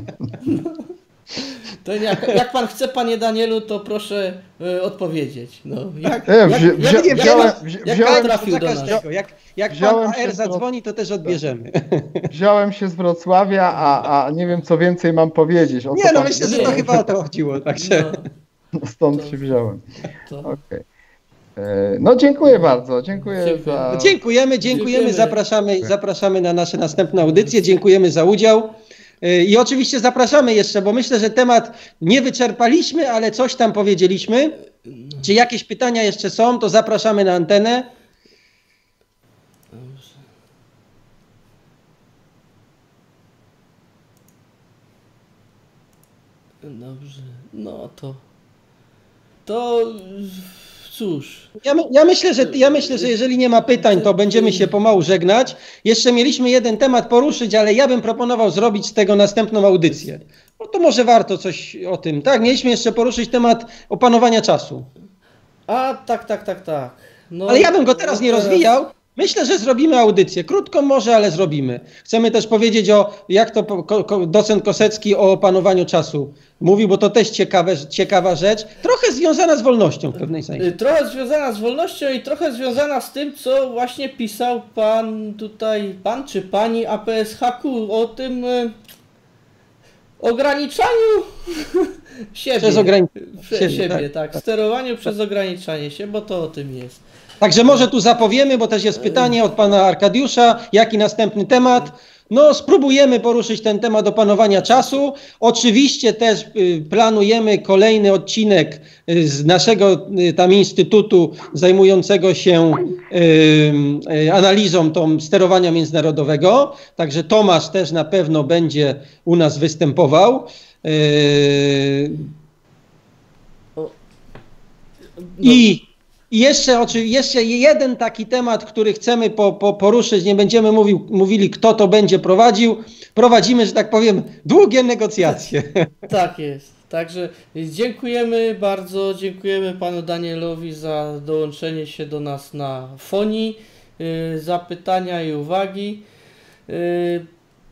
to jak, jak pan chce, panie Danielu, to proszę y, odpowiedzieć. No, jak, E, jak, wzi- jak, wzi- jak, wziąłem- jak, wzi- jak wziąłem- pan trafił Za do nas? każdego. Jak, jak pan Wziąłem A się R z- zadzwoni, to też odbierzemy. Wziąłem się z Wrocławia, a, a nie wiem, co więcej mam powiedzieć. O co Nie, no pan- myślę, że to chyba o to chodziło. Także. No, Stąd to- się wziąłem. to. Okej. E, No dziękuję bardzo, dziękuję Dziękuję. za... No, dziękujemy, dziękujemy, Dziękujemy. zapraszamy, zapraszamy na nasze następne audycje, dziękujemy za udział. Yy, I oczywiście zapraszamy jeszcze, bo myślę, że temat nie wyczerpaliśmy, ale coś tam powiedzieliśmy. Czy jakieś pytania jeszcze są, to zapraszamy na antenę. Dobrze, no to to cóż, Ja, my, ja, myślę, że, ja myślę, że jeżeli nie ma pytań, to będziemy się pomału żegnać. Jeszcze mieliśmy jeden temat poruszyć, ale ja bym proponował zrobić z tego następną audycję. No to może warto coś o tym. Tak, mieliśmy jeszcze poruszyć temat opanowania czasu. a tak, tak, tak, tak. No, Ale ja bym go teraz nie teraz- rozwijał, Myślę, że zrobimy audycję. Krótką może, ale zrobimy. Chcemy też powiedzieć o, jak to ko, ko, docent Kosecki o opanowaniu czasu mówił, bo to też ciekawe, ciekawa rzecz. Trochę związana z wolnością w pewnej sensie. Trochę związana z wolnością i trochę związana z tym, co właśnie pisał pan tutaj, pan czy pani A P S H Q o tym e, ograniczaniu siebie. Przez ograniczanie siebie, siebie, tak. tak. Sterowaniu przez ograniczanie się, bo to o tym jest. Także może tu zapowiemy, bo też jest pytanie od pana Arkadiusza, jaki następny temat. No spróbujemy poruszyć ten temat opanowania czasu. Oczywiście też y, planujemy kolejny odcinek y, z naszego y, tam instytutu zajmującego się y, y, analizą tą sterowania międzynarodowego. Także Tomasz też na pewno będzie u nas występował. Y, I I jeszcze, jeszcze jeden taki temat, który chcemy po, po, poruszyć, nie będziemy mówił, mówili, kto to będzie prowadził. Prowadzimy, że tak powiem, długie negocjacje. Tak jest. Także dziękujemy bardzo, dziękujemy panu Danielowi za dołączenie się do nas na fonii, yy, za pytania i uwagi. Yy,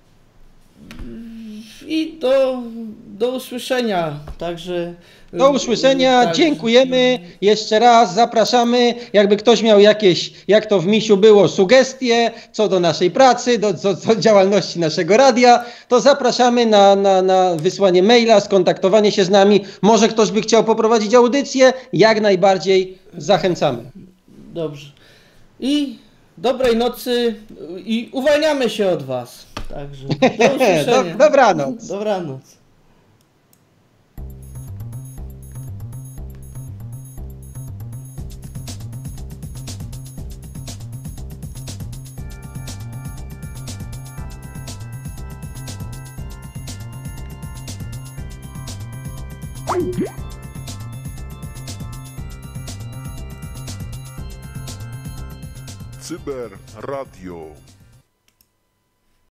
I do, do usłyszenia. Także Do usłyszenia, tak. Dziękujemy jeszcze raz, zapraszamy, jakby ktoś miał jakieś, jak to w misiu było, sugestie co do naszej pracy, do, do, do działalności naszego radia, to zapraszamy na, na, na wysłanie maila, skontaktowanie się z nami. Może ktoś by chciał poprowadzić audycję, jak najbardziej zachęcamy. Dobrze. I dobrej nocy i uwalniamy się od was. Także do usłyszenia. Dobranoc. Dobranoc. Cyber Radio.